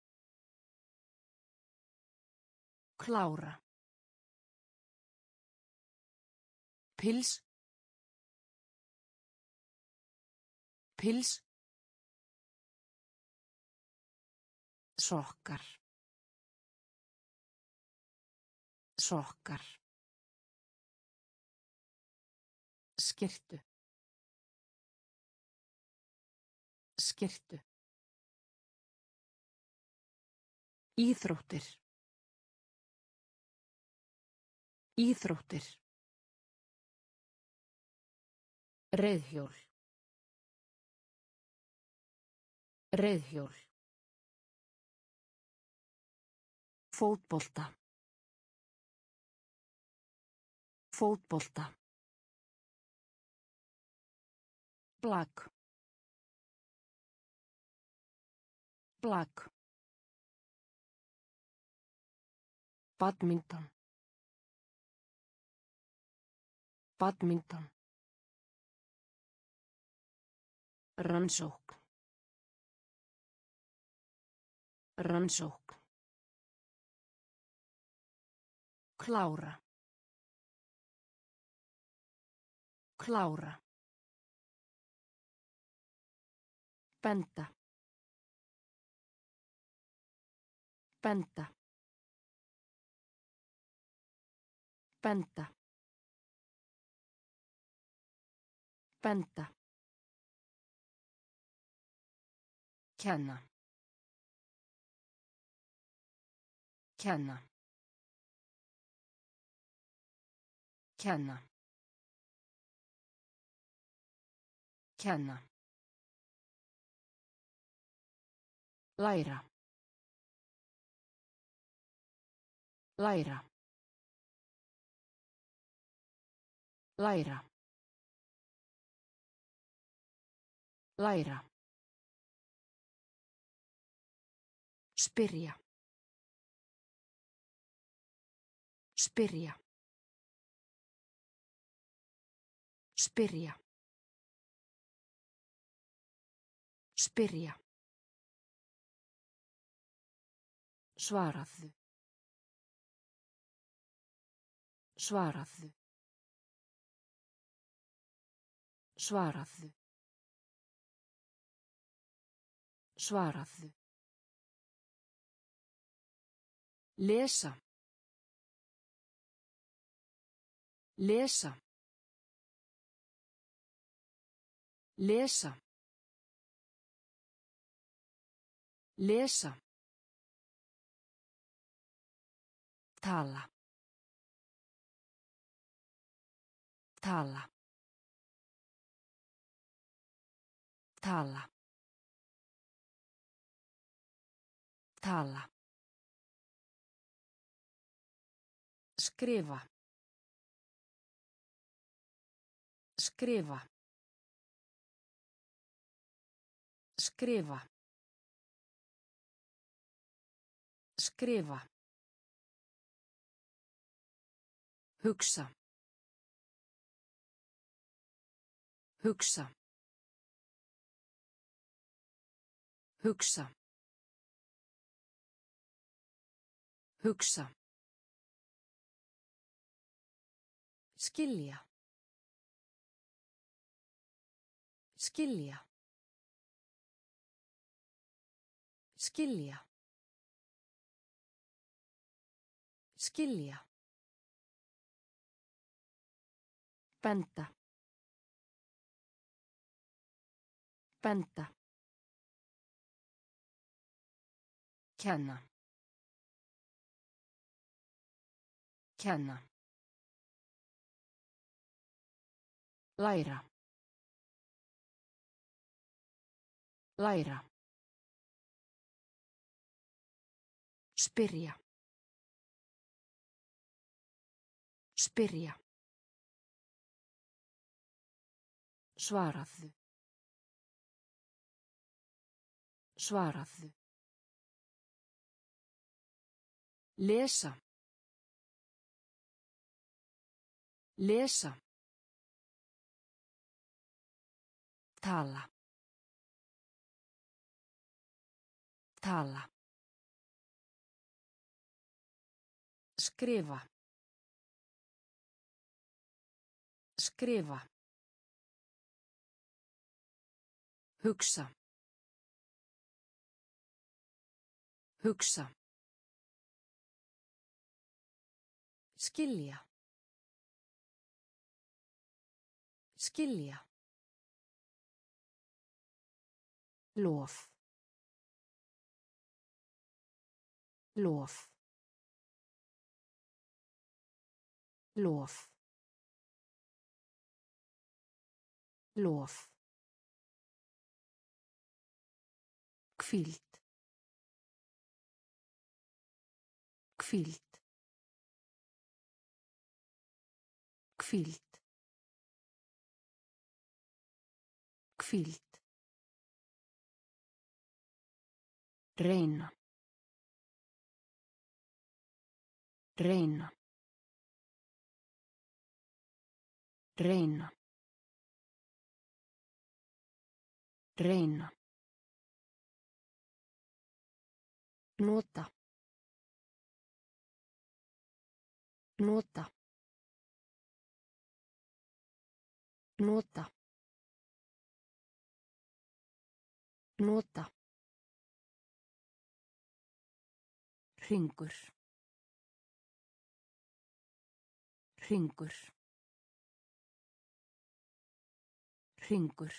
Klára. Pils. Pils. Sokkar. Sokkar. Skyrtu. Skyrtu. Íþróttir. Íþróttir. Reiðhjól. Reiðhjól. Fótbolta. Fótbolta. Plak. Plak. Badminton. Badminton. Rannsókn. Rannsókn. Klára. Klára. Benda. Benda. Benda. Benda. Kenna. Kenna. Kenna. Kenna. Læra. Læra. Læra. Læra. Spyrja. Spyrja. Spyrja. Spyrja. Svaraðu. Svaraðu. Svaraðu. Svaraðu. Lesa. Lesa. Lesa. Lesa. Tala. Tala. Tala. Tala. Skrifa. Skrifa. Skrifa. Skrifa. Hugsa. Hugsa. Hugsa. Hugsa. Skilja. Skilja. Skilja. Skilja. Benda. Benda. Kenna. Kenna. Læra. Læra. Spyrja. Spyrja. Svaraðu. Svaraðu. Lesa. Lesa. Tala. Tala. Skrifa. Skrifa. Hugsa. Hugsa. Skilja. Skilja. Lof. Lof. Lof. Lof. Hvíld. Hvíld. Hvíld. Hvíld. Reyna. Reyna. Reyna. Reyna. Nota. Nota. Nota. Nota. Hringur. Hringur. Hringur.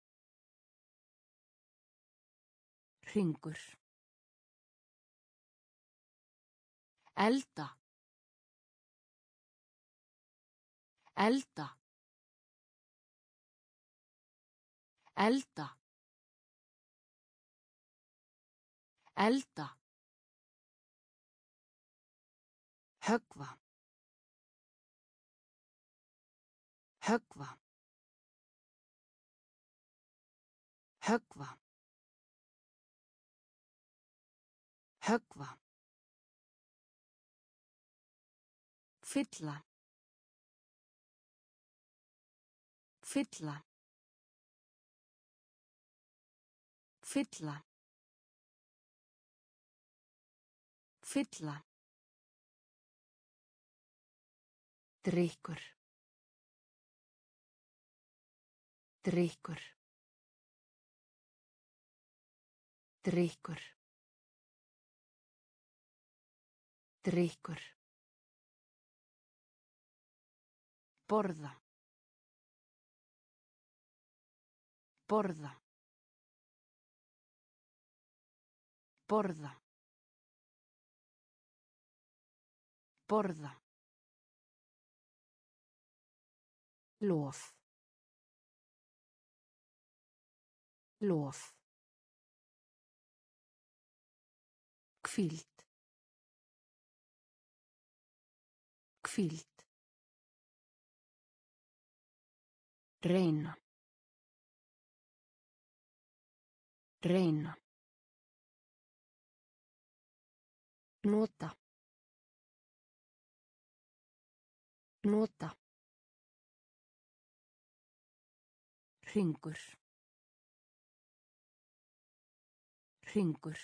Hringur. Elda. Elda. Elda. Elda. Höggva. Höggva. Höggva. Höggva. Fylla. Fylla. Fylla. Fylla. Drykkur. Drykkur. Drykkur. Drykkur. Borða. Borða. Borða. Borða. Lof. Lof. Hvíld. Hvíld. Reyna. Reyna. Nota. Nota. Hringur. Hringur.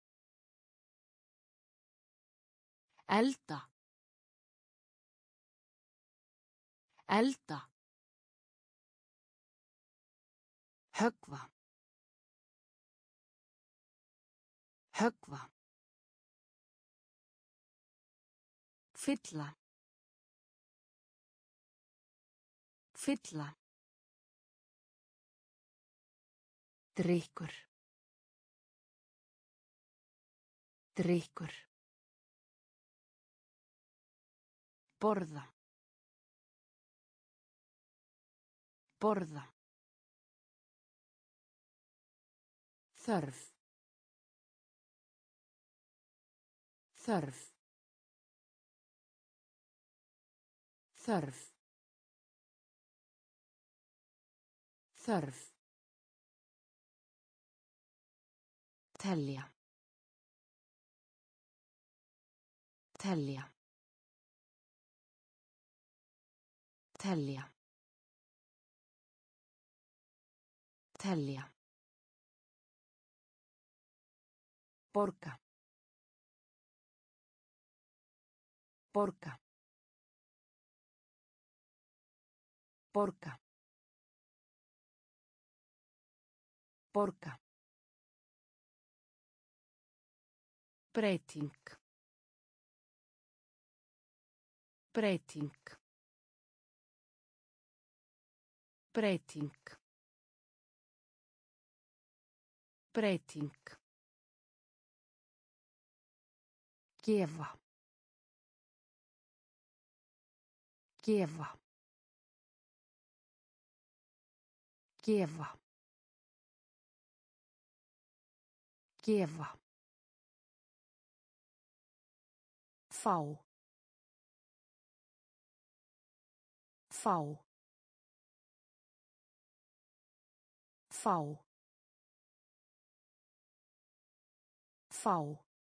Elda. Elda. Höggva. Höggva. Fylla. Fylla. Drykkur. Drykkur. Borða. Borða. Þörf. Þörf. Þörf. Þörf. Telja. Telja. Telja. Telja. Borga. Borga. Borga. Borga. Breyting. Breyting. Breyting. Breyting. Gefa. Gefa. Gefa. Gefa. Fá. Fá. Fá. Fá.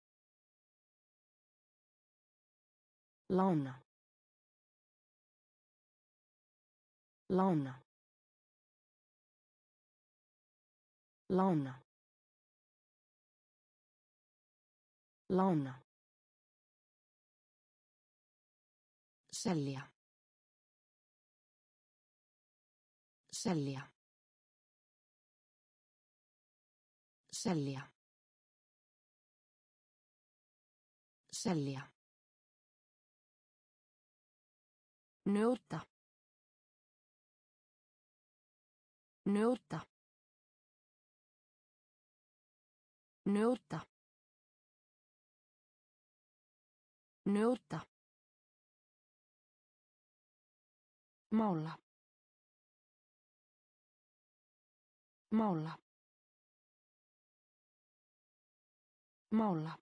Lána. Lána. Lána. Lána. Selja. Selja. Selja. Selja. Njóta. Njóta. Njóta. Njóta. Mála. Mála. Mála.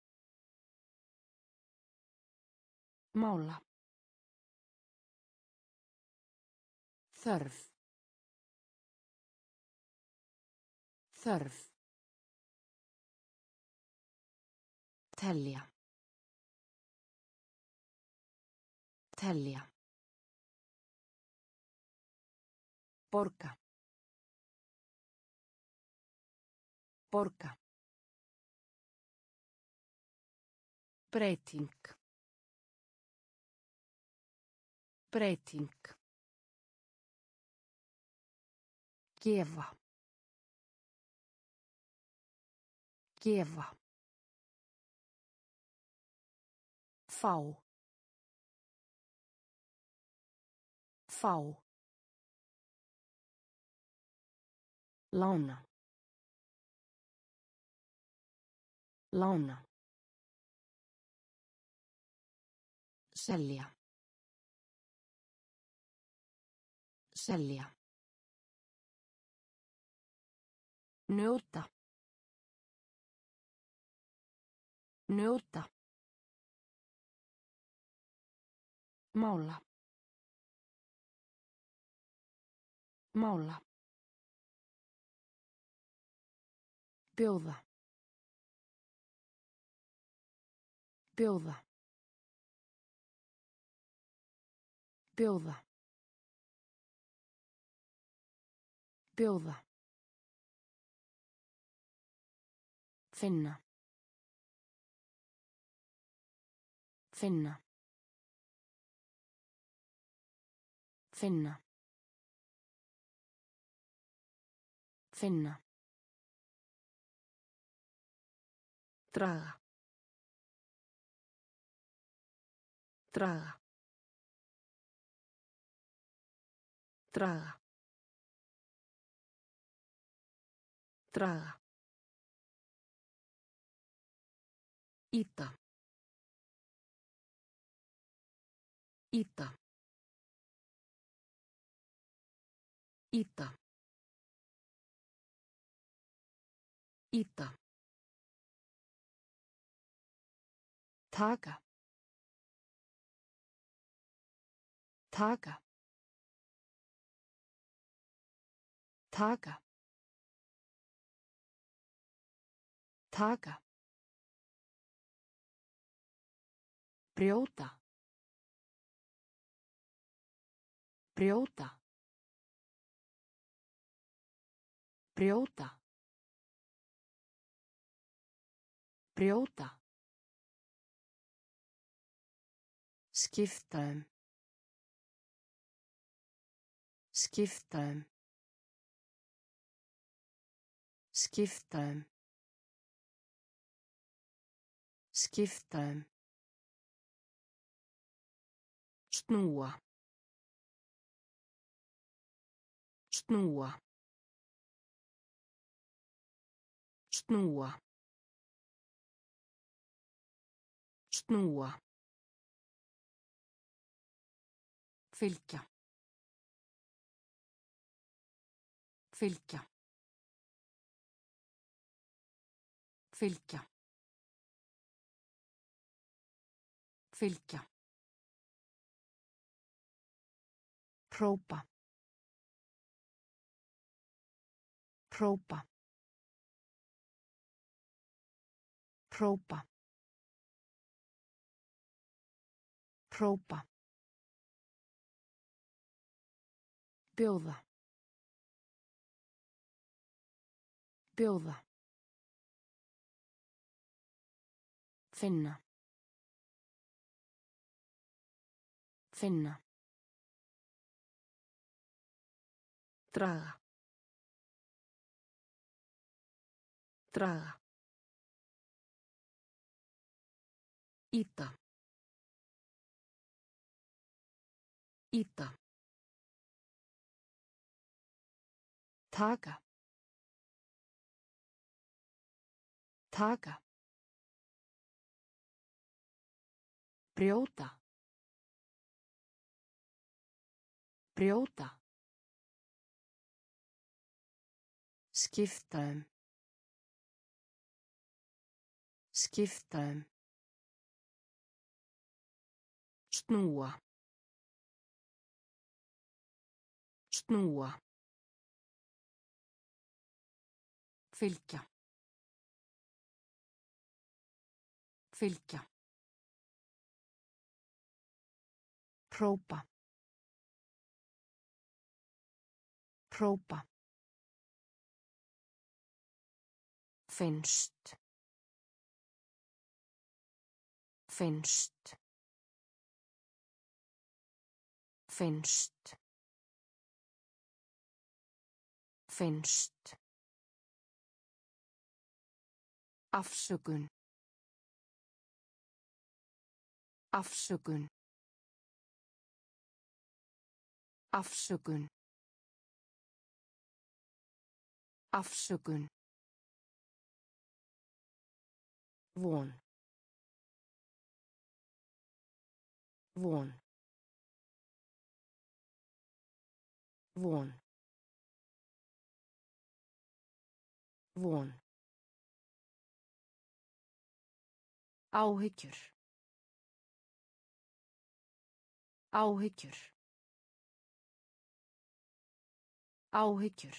Mála. Þörf. Þörf. Telja. Telja. Borga. Borga. Breyting. Breyting. Gefa. Gefa. Fá. Fá. Lána. Lána. Selja. Selja. Njóta. Njóta. Mála. Mála. Bjóða. Bjóða. Bjóða. Bjóða. Finna. Finna. Finna. Finna. Draga. Draga. Draga. Draga. Ýta. Ýta. Ýta. Ýta. Taka. Taka. Taka. Taka. Brjóta. Brjóta. Brjóta. Brjóta. Skipta um. Skipta um. Skipta um. Skipta um. Snúa. Snúa. Snúa. Snúa. Fylgja. Fylgja. Fylgja. Fylgja. Hrópa. Hrópa. Hrópa. Hrópa. Bjóða. Bjóða. Finna. Finna. Draga. Draga. Ýta. Ýta. Taka. Taka. Brjóta. Brjóta. Skipta um. Skipta um. Snúa. Snúa. Fylgja. Fylgja. Hrópa. Hrópa. Finnst. Finnst. Finnst. Finnst. Afsökun. Afsökun. Afsökun. Afsökun. Von. Von. Von. Von. Áhyggjur. Áhyggjur. Áhyggjur.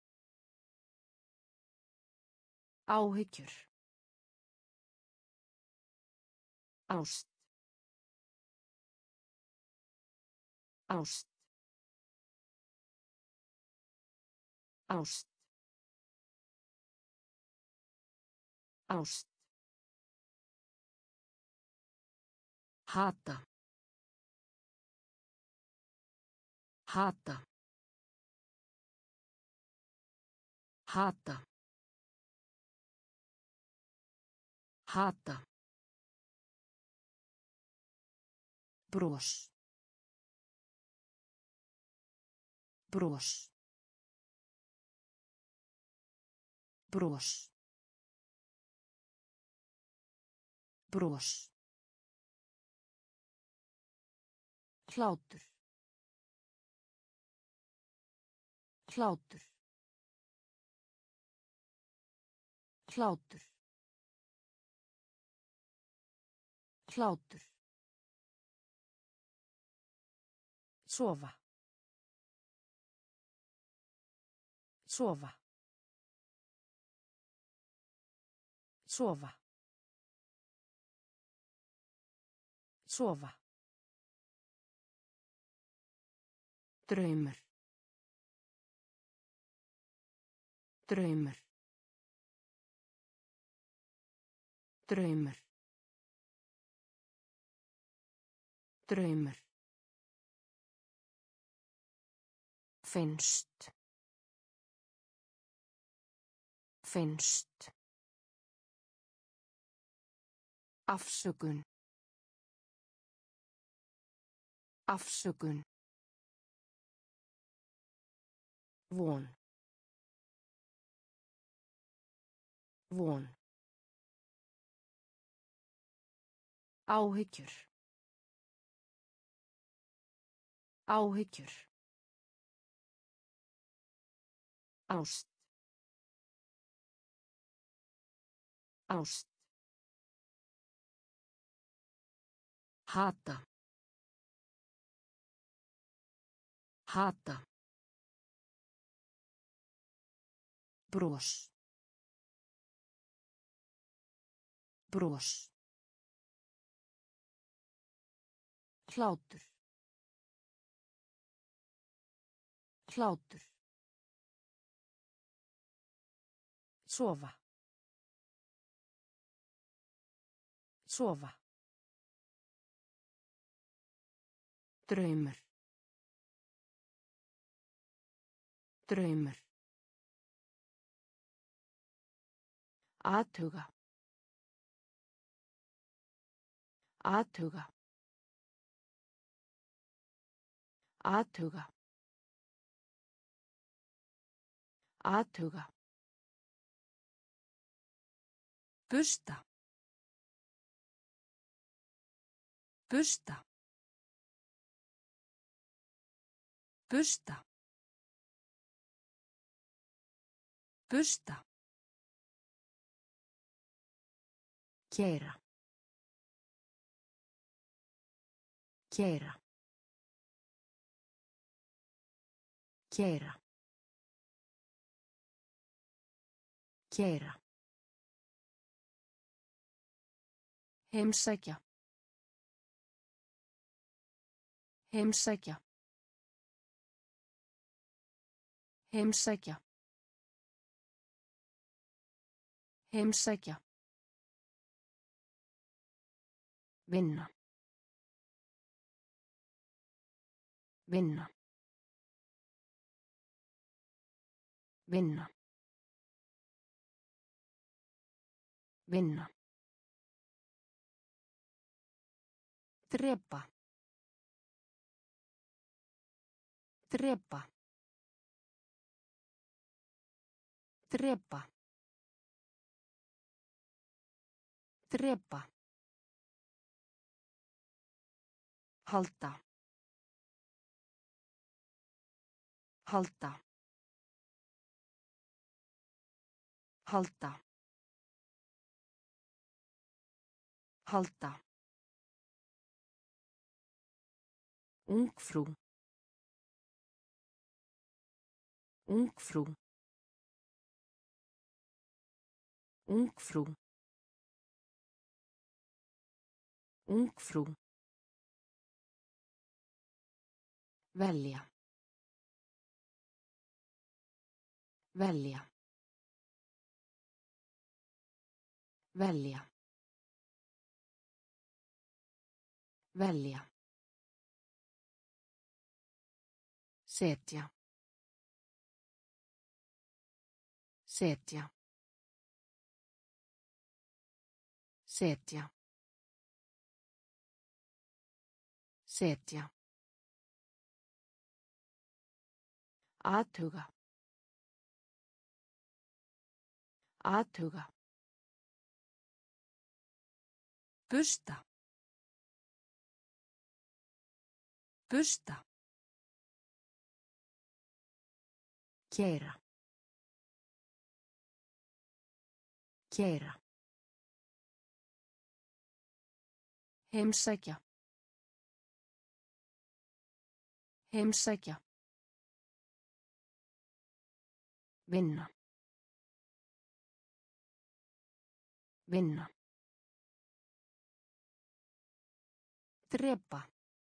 Áhyggjur. Ást. Ást. Ást. Ást. Hata. Hata. Hata. Hata. Bros. Bros. Bros. Bros. Hlátur. Hlátur. Hlátur. Hlátur. Sofa. Sofa. Sofa. Sofa. Draumur. Draumur. Draumur. Draumur. Finnst. Finnst. Afsökun. Afsökun. Von. Von. Áhyggjur. Áhyggjur. Ást. Ást. Hata. Hata. Bros. Bros. Hlátur. Hlátur. Sofa. Sofa. Draumur. Draumur. Athuga. Athuga. Athuga. Athuga. Busta. Busta. Busta. Busta. Keyra. Keyra. Keyra. Keyra. Heimsækja. Heimsækja. Heimsækja. Heimsækja. Vinna. Vinna. Vinna. Vinna. Drepa. Drepa. Drepa. Drepa. Halda. Halda. Halda. Halda. Ungfrú. Ungfrú. Ungfrú. Ungfrú. Velja. Velja. Velja. Velja. Setja. Setja. Setja. Setja. Athuga. Athuga. Busta. Busta. Keyra. Keyra. Heimsækja. Heimsækja. Vinna. Vinna. Drepa.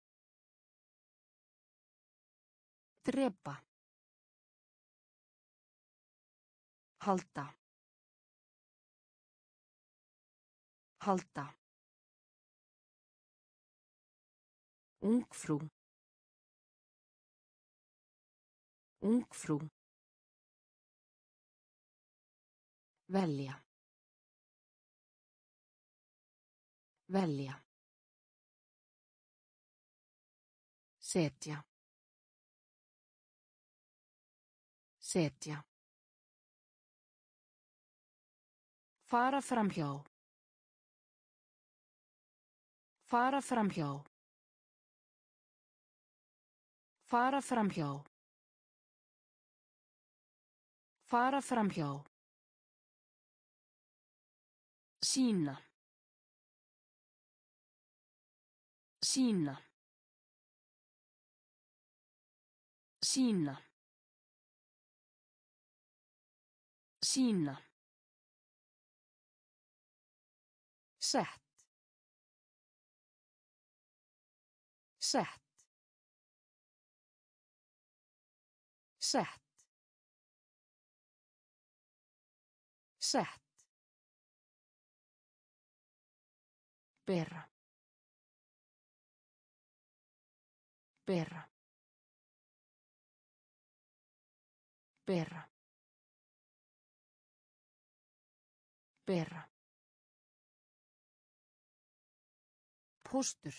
Drepa. Halda. Halda. Ungfrú. Ungfrú. Velja. Velja. Setja. Setja. Fara framhjá. Fara framhjá. Fara framhjá. Fara framhjá. Sýna. Sýna. Sýna. Sýna. Sett. Sett. Sett. Sett. Bera. Bera. Bera. Bera. Póstur.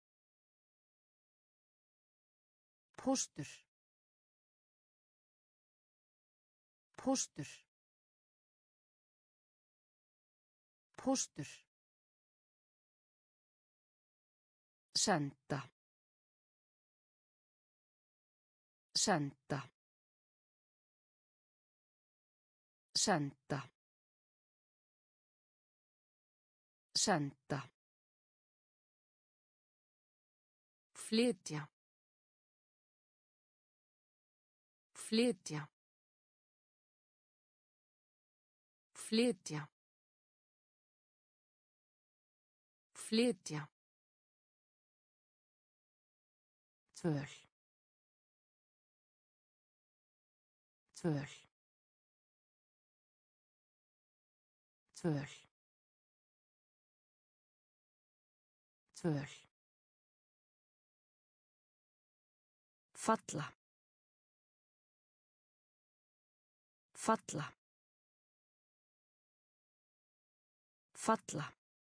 Póstur. Póstur. Póstur. Senda. Senda. Senda. Senda. Flytja. Flytja. Flytja. Flytja. Tvöl. Tvöl. Tvöl. Tvöl. Falla. Falla. Falla.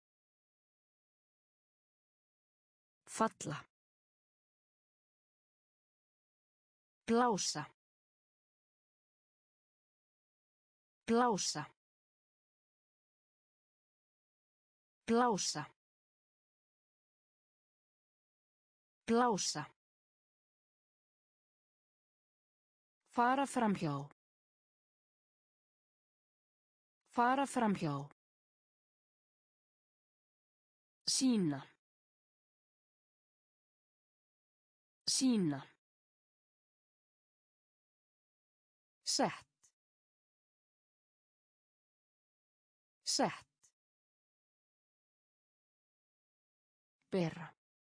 Falla. Blása. Blása. Blása. Blása. Fara framhjá. Fara framhjá. Sýna. Sýna. Sett. Sett. Bera.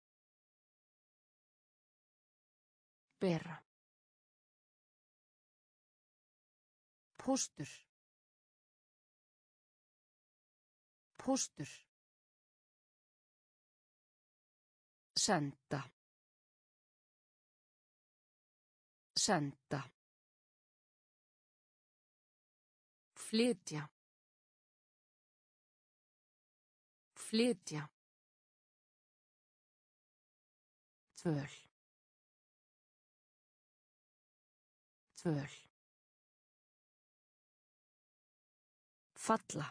Bera. Póstur. Póstur. Senda. Senda. Flytja. Flytja. Tvöl. Tvöl. Falla.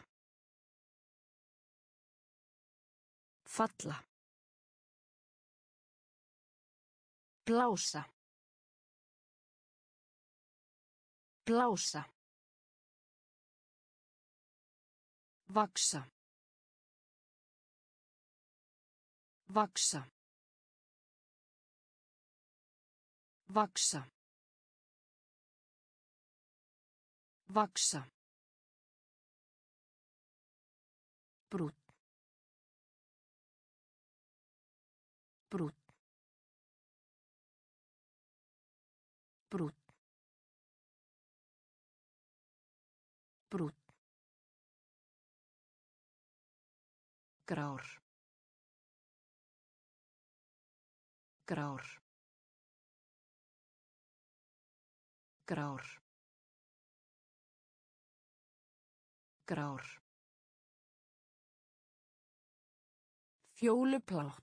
Falla. Blása. Blása. Vaksa. Vaksa. Vaksa. Vaksa. Brúnn. Brúnn. Brúnn. Brúnn. Grár. Grár. Grár. Grár. Fjólublátt.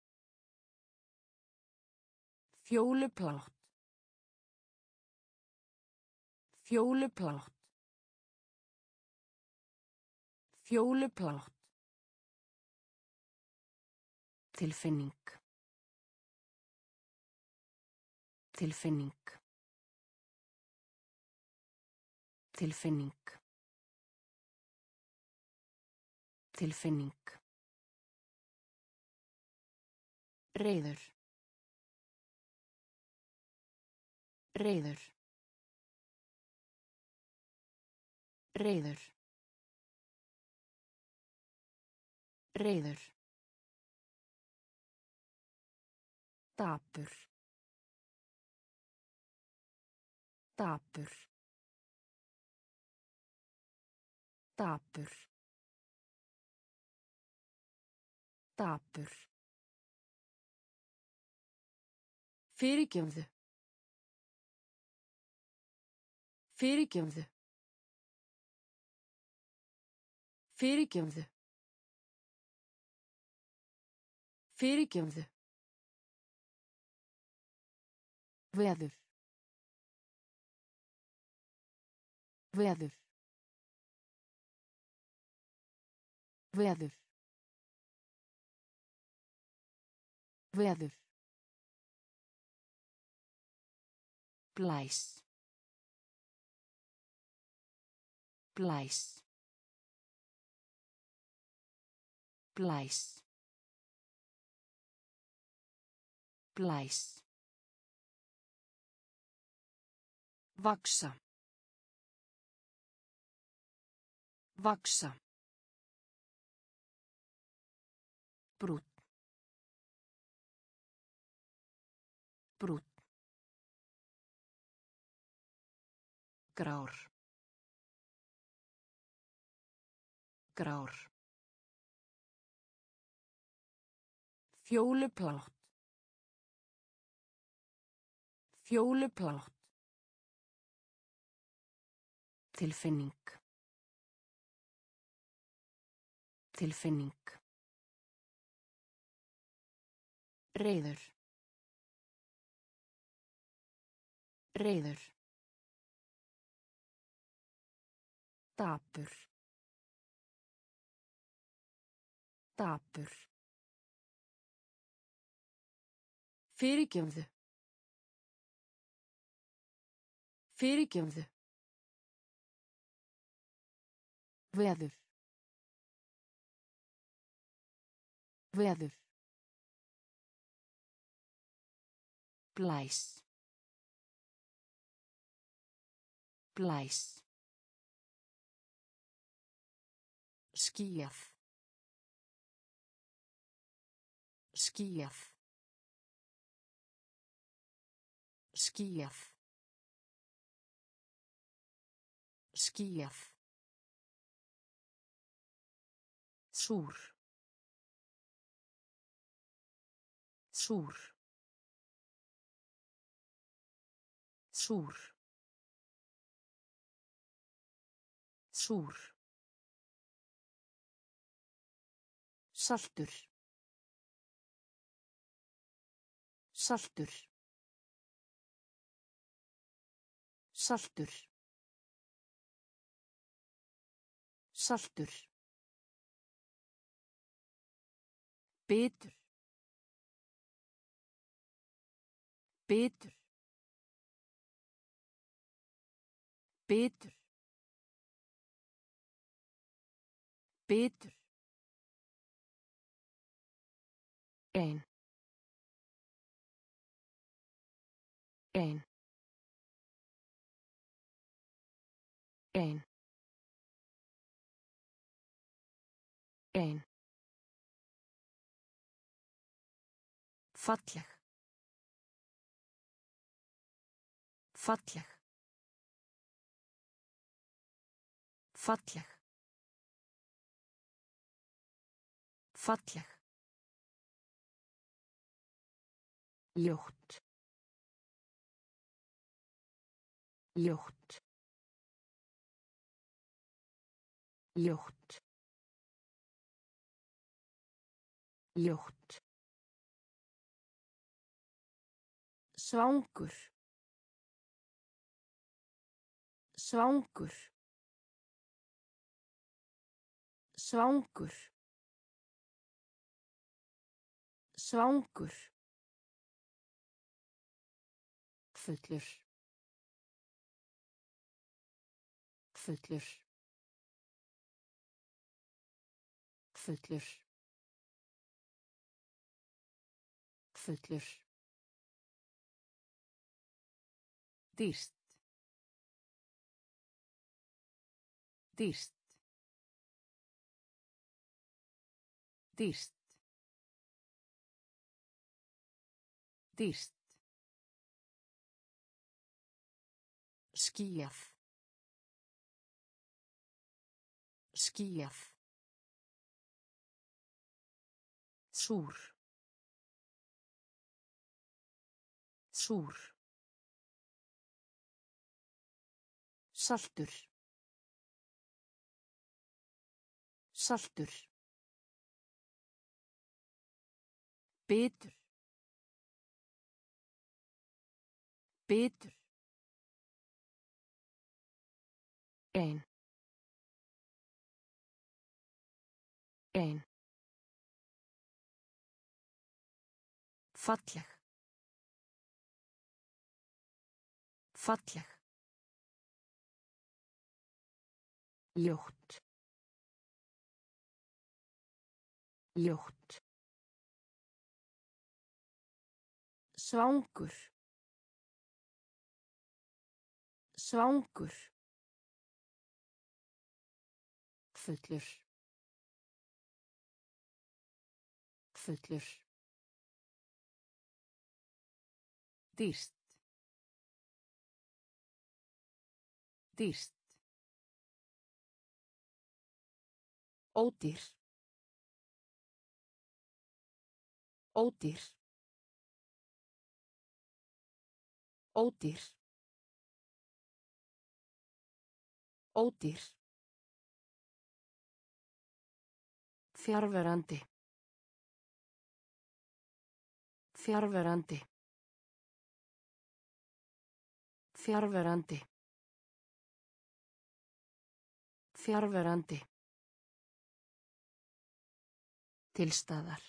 Fjólublátt. Fjólublátt. Fjólublátt. Tilfinning. Tilfinning. Tilfinning. Tilfinning. Reiður. Reiður. Reiður. Reiður. Dapur. Dapur. Dapur. Dapur. Fyrirgefðu. Fyrirgefðu. Fyrirgefðu. Fyrirgefðu. Veður. Veður. Veður. Veður. Blæs. Blæs. Blæs. Blæs. Vaksa. Vaksa. Brúnn. Brúnn. Grár. Grár. Fjóluplátt. Fjóluplátt. Tilfinning. Tilfinning. Reiður. Reiður. Dapur. Dapur. Fyrirgefðu. Fyrirgefðu. Veður. Veður. Blæs. Blæs. Skýjað. Skýjað. Skýjað. Skýjað. Súr. Súr. Súr. Súr. Saltur. Saltur. Saltur. Saltur. Bitur. Bitur. Bitur. Bitur. Ein. Ein. Ein. Ein. Falleg. Falleg. Falleg. Falleg. Ljótt. Ljótt. Ljótt. Ljótt. Svangur. Svangur. Svangur. Svangur. Fullur. Fullur. Fullur. Fullur. Dýrt. Dýrt. Dýrt. Dýrt. Skýjað. Skýjað. Súr. Súr. Saltur. Saltur. Bitur. Bitur. Ein. Ein. Falleg. Falleg. Ljótt. Ljótt. Svangur. Svangur. Fullur. Fullur. Dýrt. Dýrt. Ódýr. Ódýr. Ódýr. Ódýr. Fjarverandi. Fjarverandi. Fjarverandi. Fjarverandi. Tilstaðar.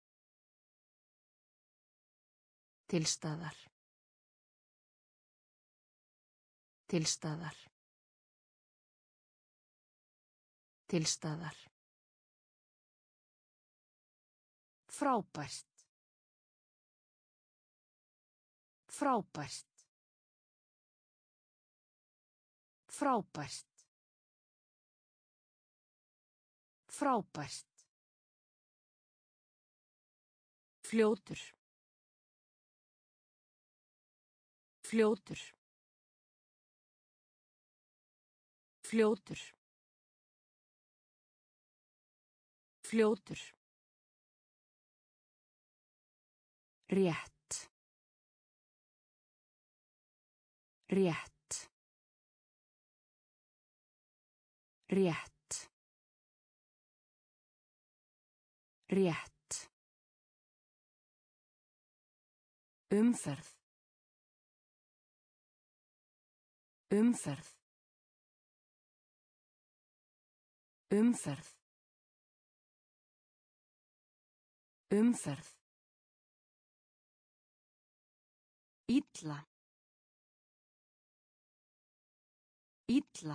Tilstaðar. Tilstaðar. Tilstaðar. Frábært. Frábært. Frábært. Frábært. Fljótur. Fljótur. Fljótur. Fljótur. Rétt. Rétt. Rétt. Rétt. Umferð. Umferð. Umferð. Umferð. Illa. Illa.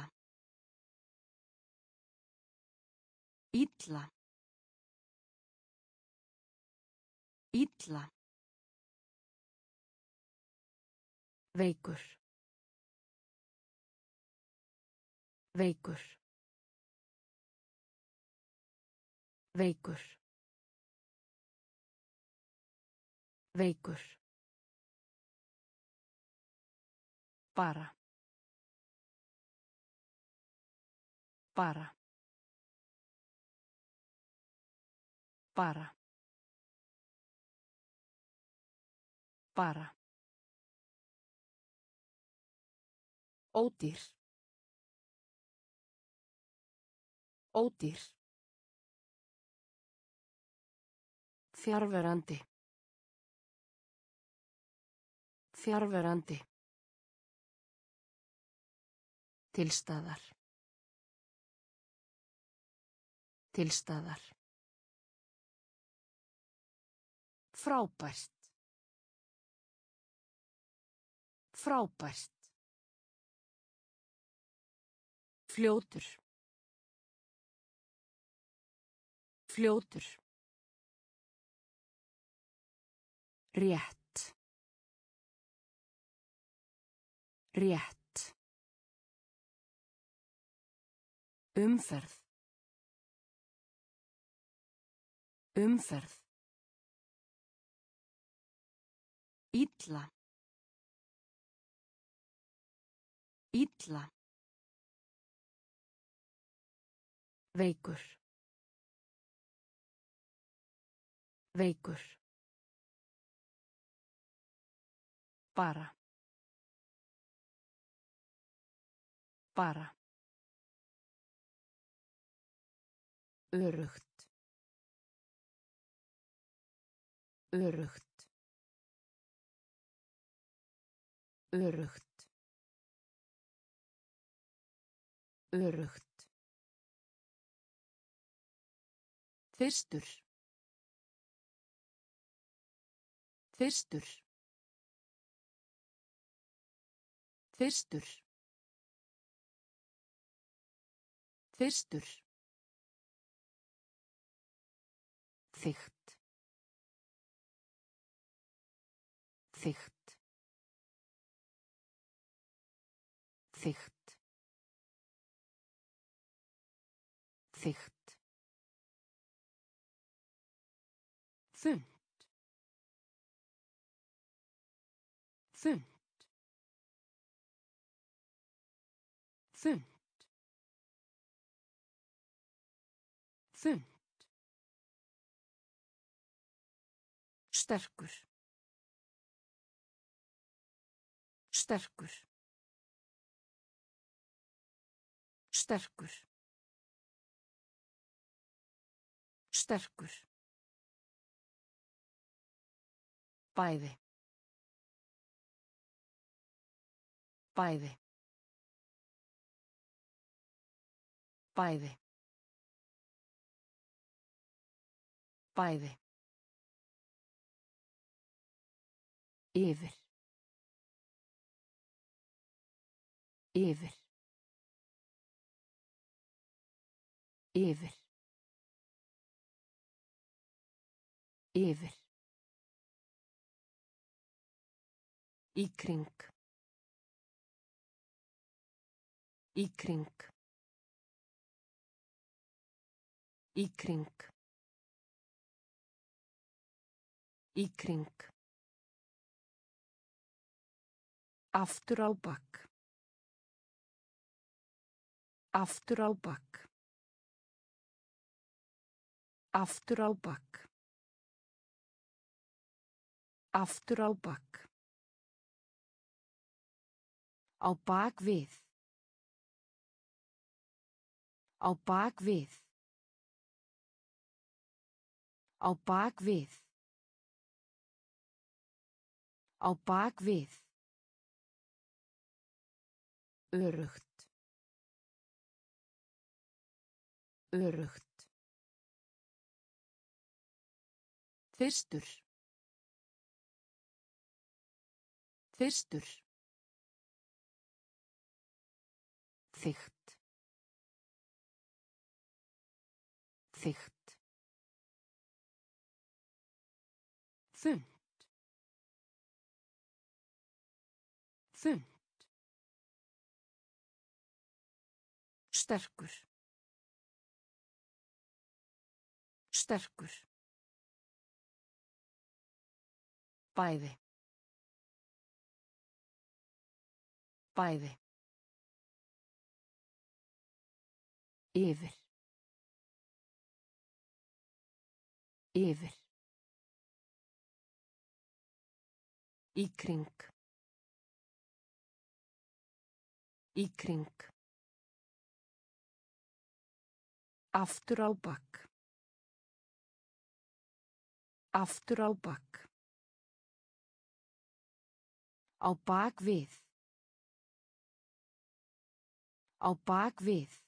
Illa. Illa. Veikur. Veikur. Veikur. Veikur. Bara. Bara. Bara. Bara. Ódýr. Ódýr. Fjarverandi. Fjarverandi. Tilstaðar. Tilstaðar. Frábært. Frábært. Fljótur. Fljótur. Rétt. Rétt. Umferð. Umferð. Illa. Illa. Veikur. Veikur. Bara. Bara. Öruggt. Öruggt. Öruggt. Öruggt. Fyrstur. Fyrstur. Fyrstur. Fyrstur. Þykkt. Þykkt. Þykkt. Þykkt. Þunnt. Þunnt. Þunnt. Þunnt. Sterkur. Sterkur. Sterkur. Sterkur. Bæði. Bæði. Bæði. Bæði. Yfir. Yfir. Yfir. Yfir. Í kring. Í kring. Í kring. Í kring. Aftur á bak. Aftur á bak. Aftur á bak. Aftur á bak. Á bak við. Á bak við. Á bak við. Á bak við. Öruggt. Öruggt. Þyrstur. Þyrstur. Þykkt. Þykkt. Þunnt. Þunnt. Sterkur. Sterkur. Bæði. Bæði. Yfir. Yfir. Í kring. Í kring. Aftur á bak. Aftur á bak. Á bak við. Á bak við.